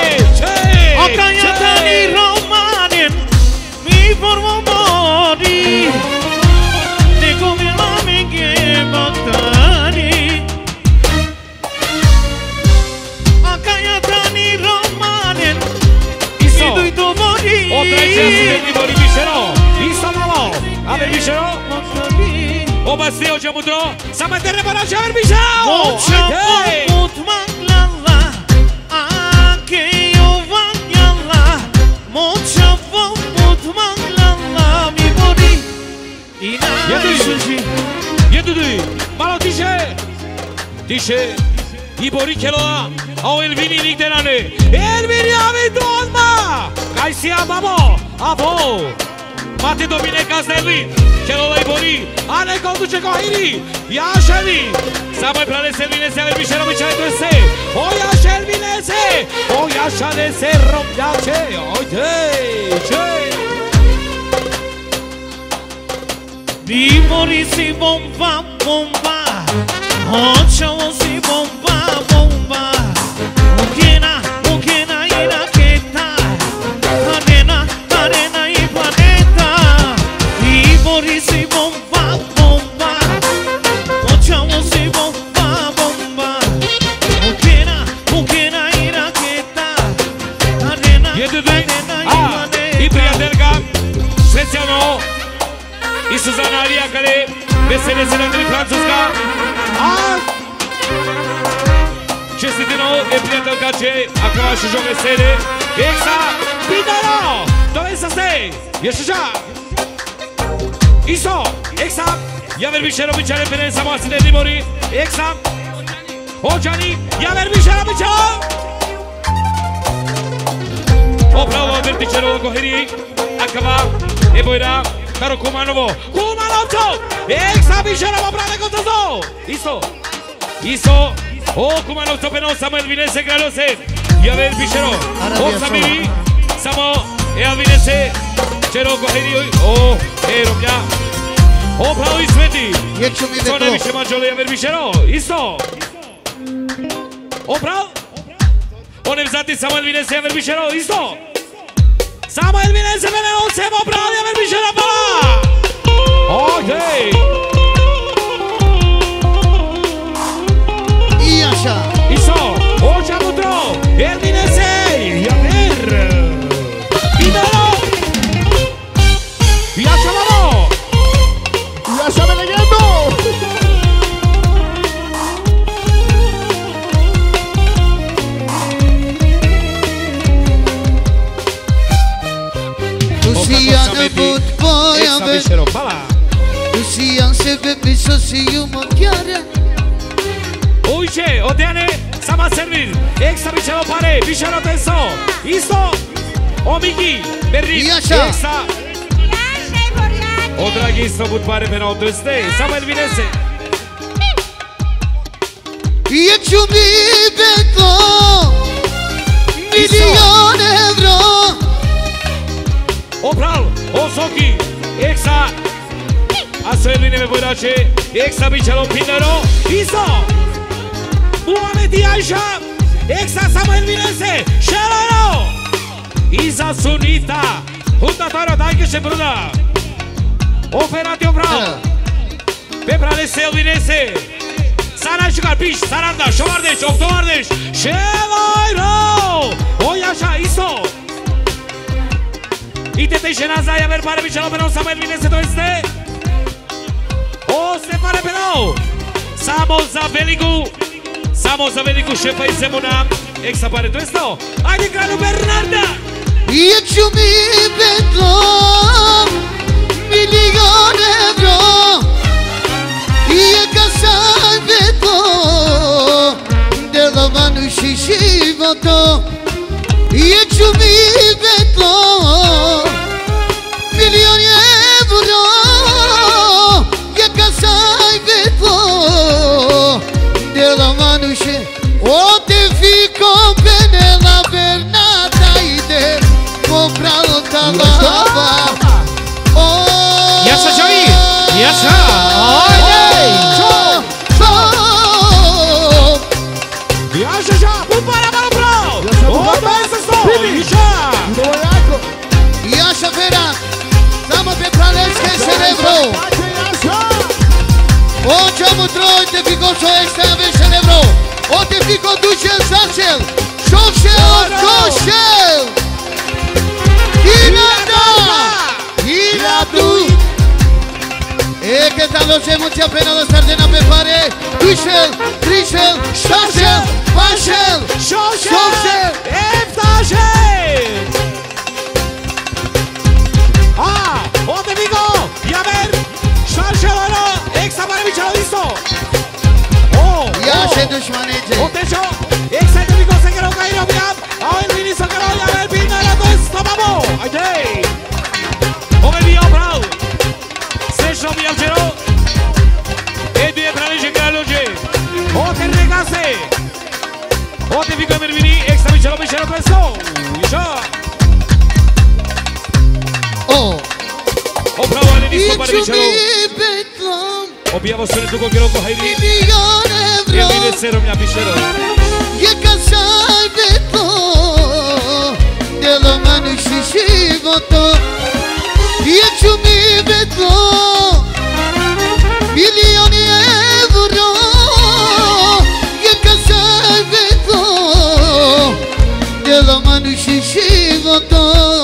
E: Akayatani Romanin. Mi formo mori. Ne comiamo che bottani. Akayatani Romanin.
D: İso.
E: Mi duito mori.
D: O trece di Mori Bicero. İso Mamo. Aver Bicero. O Bastio Camudro. Sama Terre Barace Aver Bicero.
E: Moça mutmaklalla. Ake yovanyalla. Moça mutmaklalla. Mi mori.
D: Yedudi. Malo Dice. I Bori Keloa. Au Elvini Nigderane. Elvini Avidu Alma. Kaisia Mamo. Avo. Mate domine Castelvin. Keloa I Bori. Ane conduce Kohiri. Yaşani. Samay Plane Selvinese Aver Bicero Bicetese. O yaşa Elvinese. O yaşa Nese Romyace. Oyde.
E: Mi mori si bomba. Ocho si bomba. Ukena ina keta. Arena y planeta. Mi mori si bomba. Ocho si bomba. Ukena ina keta. Arena y planeta.
D: I prijatelka specijalno i Suzana Arijakale vesele se na Francuska. Čestitino je prijatelka će ako vaše žove sede Eksa Pidano. Dovesa ste Ješuša Iso Eksa Javer Bicero Bicare Pene samo asine Dimori Eksa Ođani Javer Bicero Bicero. Opravo Vertičero Kohiri Akava Ebojra Karo Kumanovo Kumanovco Eksa Bicero obrane kontazo Iso O Kumanovco Peno Samuel Vinese Gralose Javer Bicero O Samiri Samo Elvinese Čero Kohiri O Romja Opravo Isveti Co najviše mađole Javer Bicero Isto Opravo On je vzati Samuel Vinese Javer Bicero Isto Samuel Vinese Pene on se opravo Javer Bicero pa Okej Iso, Ocha Mutro, Elvinese, Javer, Pidano, Yaşa Mamo,
A: Yaşa Belegendo.
C: Luciana Butboya, Luciana tebe bisosiu macchiare.
D: Uite, Odeane, sama servir. Exa bichero pare, bichero tenso. Isto, Omigi, Berri,
C: Iașa.
D: Exa. O dragi isto but pare pe nou tăste. Sama elvinese.
C: E ciumi beto milion euro.
D: Opral, Osoki, Exa. Aso elvine me boirace. Exa bichero pinero. Isto. Muhamedi Aisha, Exa sama elvinese. Shelano. Iza Sunita. Hundataro dai se bruna. Operati Opral. Pepralese elvinese. Sana çıkar piş, saranda, şovardeş, oktovardeş. Şevayro. Oy aşağı, iso. İtete şenazaya ver pare bichelo pero sama elvinese to este. O se pare pero. Samo za veliku šefa i Zemuna. Exa pare to esto. Ajde kralju Bernarda.
C: E ciumi beto milion euro. E casa beto de la mano și voto. E ciumi beto milion euro. E casa beto de la mano și o te fico bene la Bernarda ide compralo talaba.
D: Iașa Joey, Iașa. Iașa ja, pupara mano bravo. O pensa sto, Iașa.
C: Iașa vera, samo pe pralesche cerebro. O ciamo troi te fico so extra ave cerebro. O te fico ducel sacel. Șoșel, coșel. Inadu. E che talo se muti appena la sardena per fare. Ducel, tricel, șoșel, pașel.
D: Șoșel, eftașel. O te fico, ia ver. Șoșel oro, Exa pare bichelo listo.
C: Iașe dușmanege.
D: O te jo, Exa te fico se quiero caer obiam. Au el viniso que no, ia ver, pinta la dos, tomamo. Ajde. O me vio bravo. Srećno mi javčero. Edu je praliže kraljođe. O te regase. O te fico mervini, Exa bichelo presto. Iša. O bravo ali nisto pare bichelo. Objavo se ne dugo geroko hajdi. Je vide serom ja bichelo.
C: E casa beto de la mano și voto. E ciumi beto milioni euro. E casa beto de la mano și voto.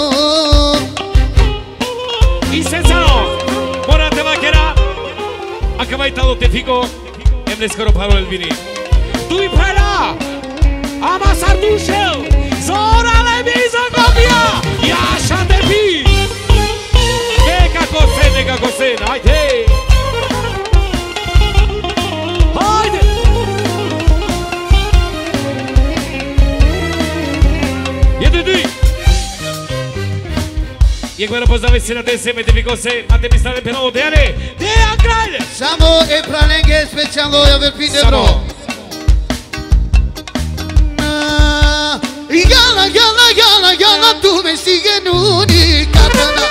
D: Y Cesaro, Morate Vaquera. Acaba de estar te fico. Em descaro paro el vini. Tu y Prela. Amasar Dușel. Zora le mizo copia. Iașa te fi. Nega cosen, haide. Haide. E agora posso dar vecina até sempre te ficou sem, até me estar pela Odeane. De Angral.
C: Samo e pralenghe specialo e aver pide bro. Yala tu me sigue n'unica tana.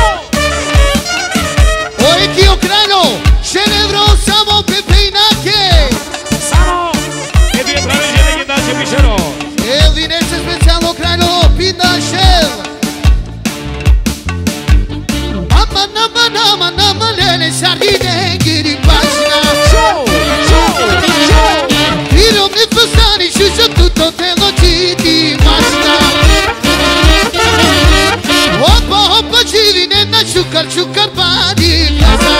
C: Oi che io credo, celebro Samo pe peinache.
D: Samo, e vie pralenghe legendace Michero.
C: El dinese specialo credo pindașel. Nama lele sardine giri pagina. Tiro mi fustani sciuscio tutto te lo citi macina. Hoppa civine na ciucar padi casa.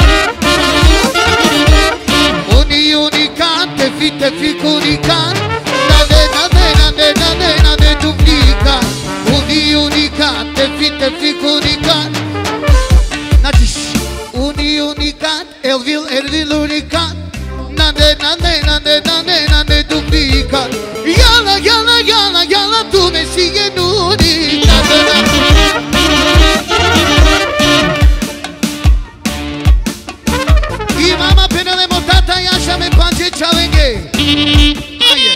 C: Unicante fitte ficunican. Nade duplica. Unicante fitte ficunican. Unicat, el Erdi l'unicat Nande, nande, nande, nande, nande duplicat Yala, yala, yala, yala Tu ne sigue l'unicat I mama pena le motata Yasha me panche chavenge Aie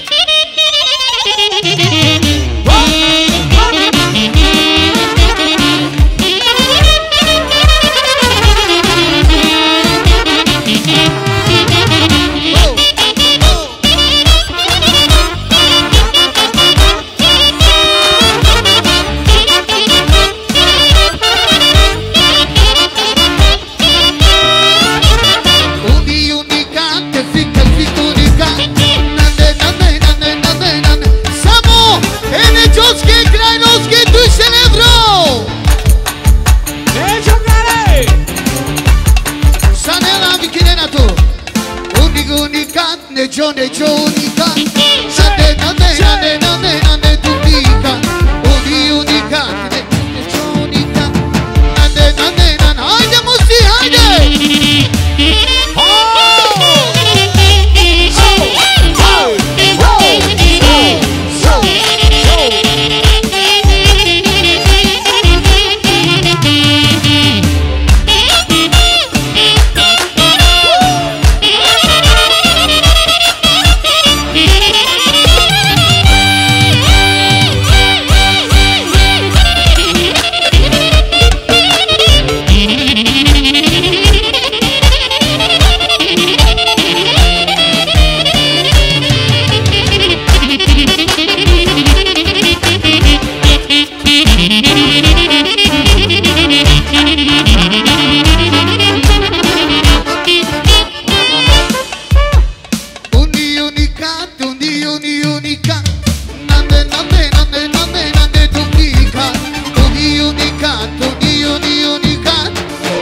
C: Necio, necio, unica Nande, nande, nande, nande, nande, duplica Uni, unica Necio, unica Nande, nande, nande Haide, musti, haide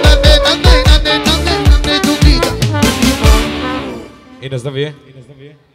D: I nazdravě.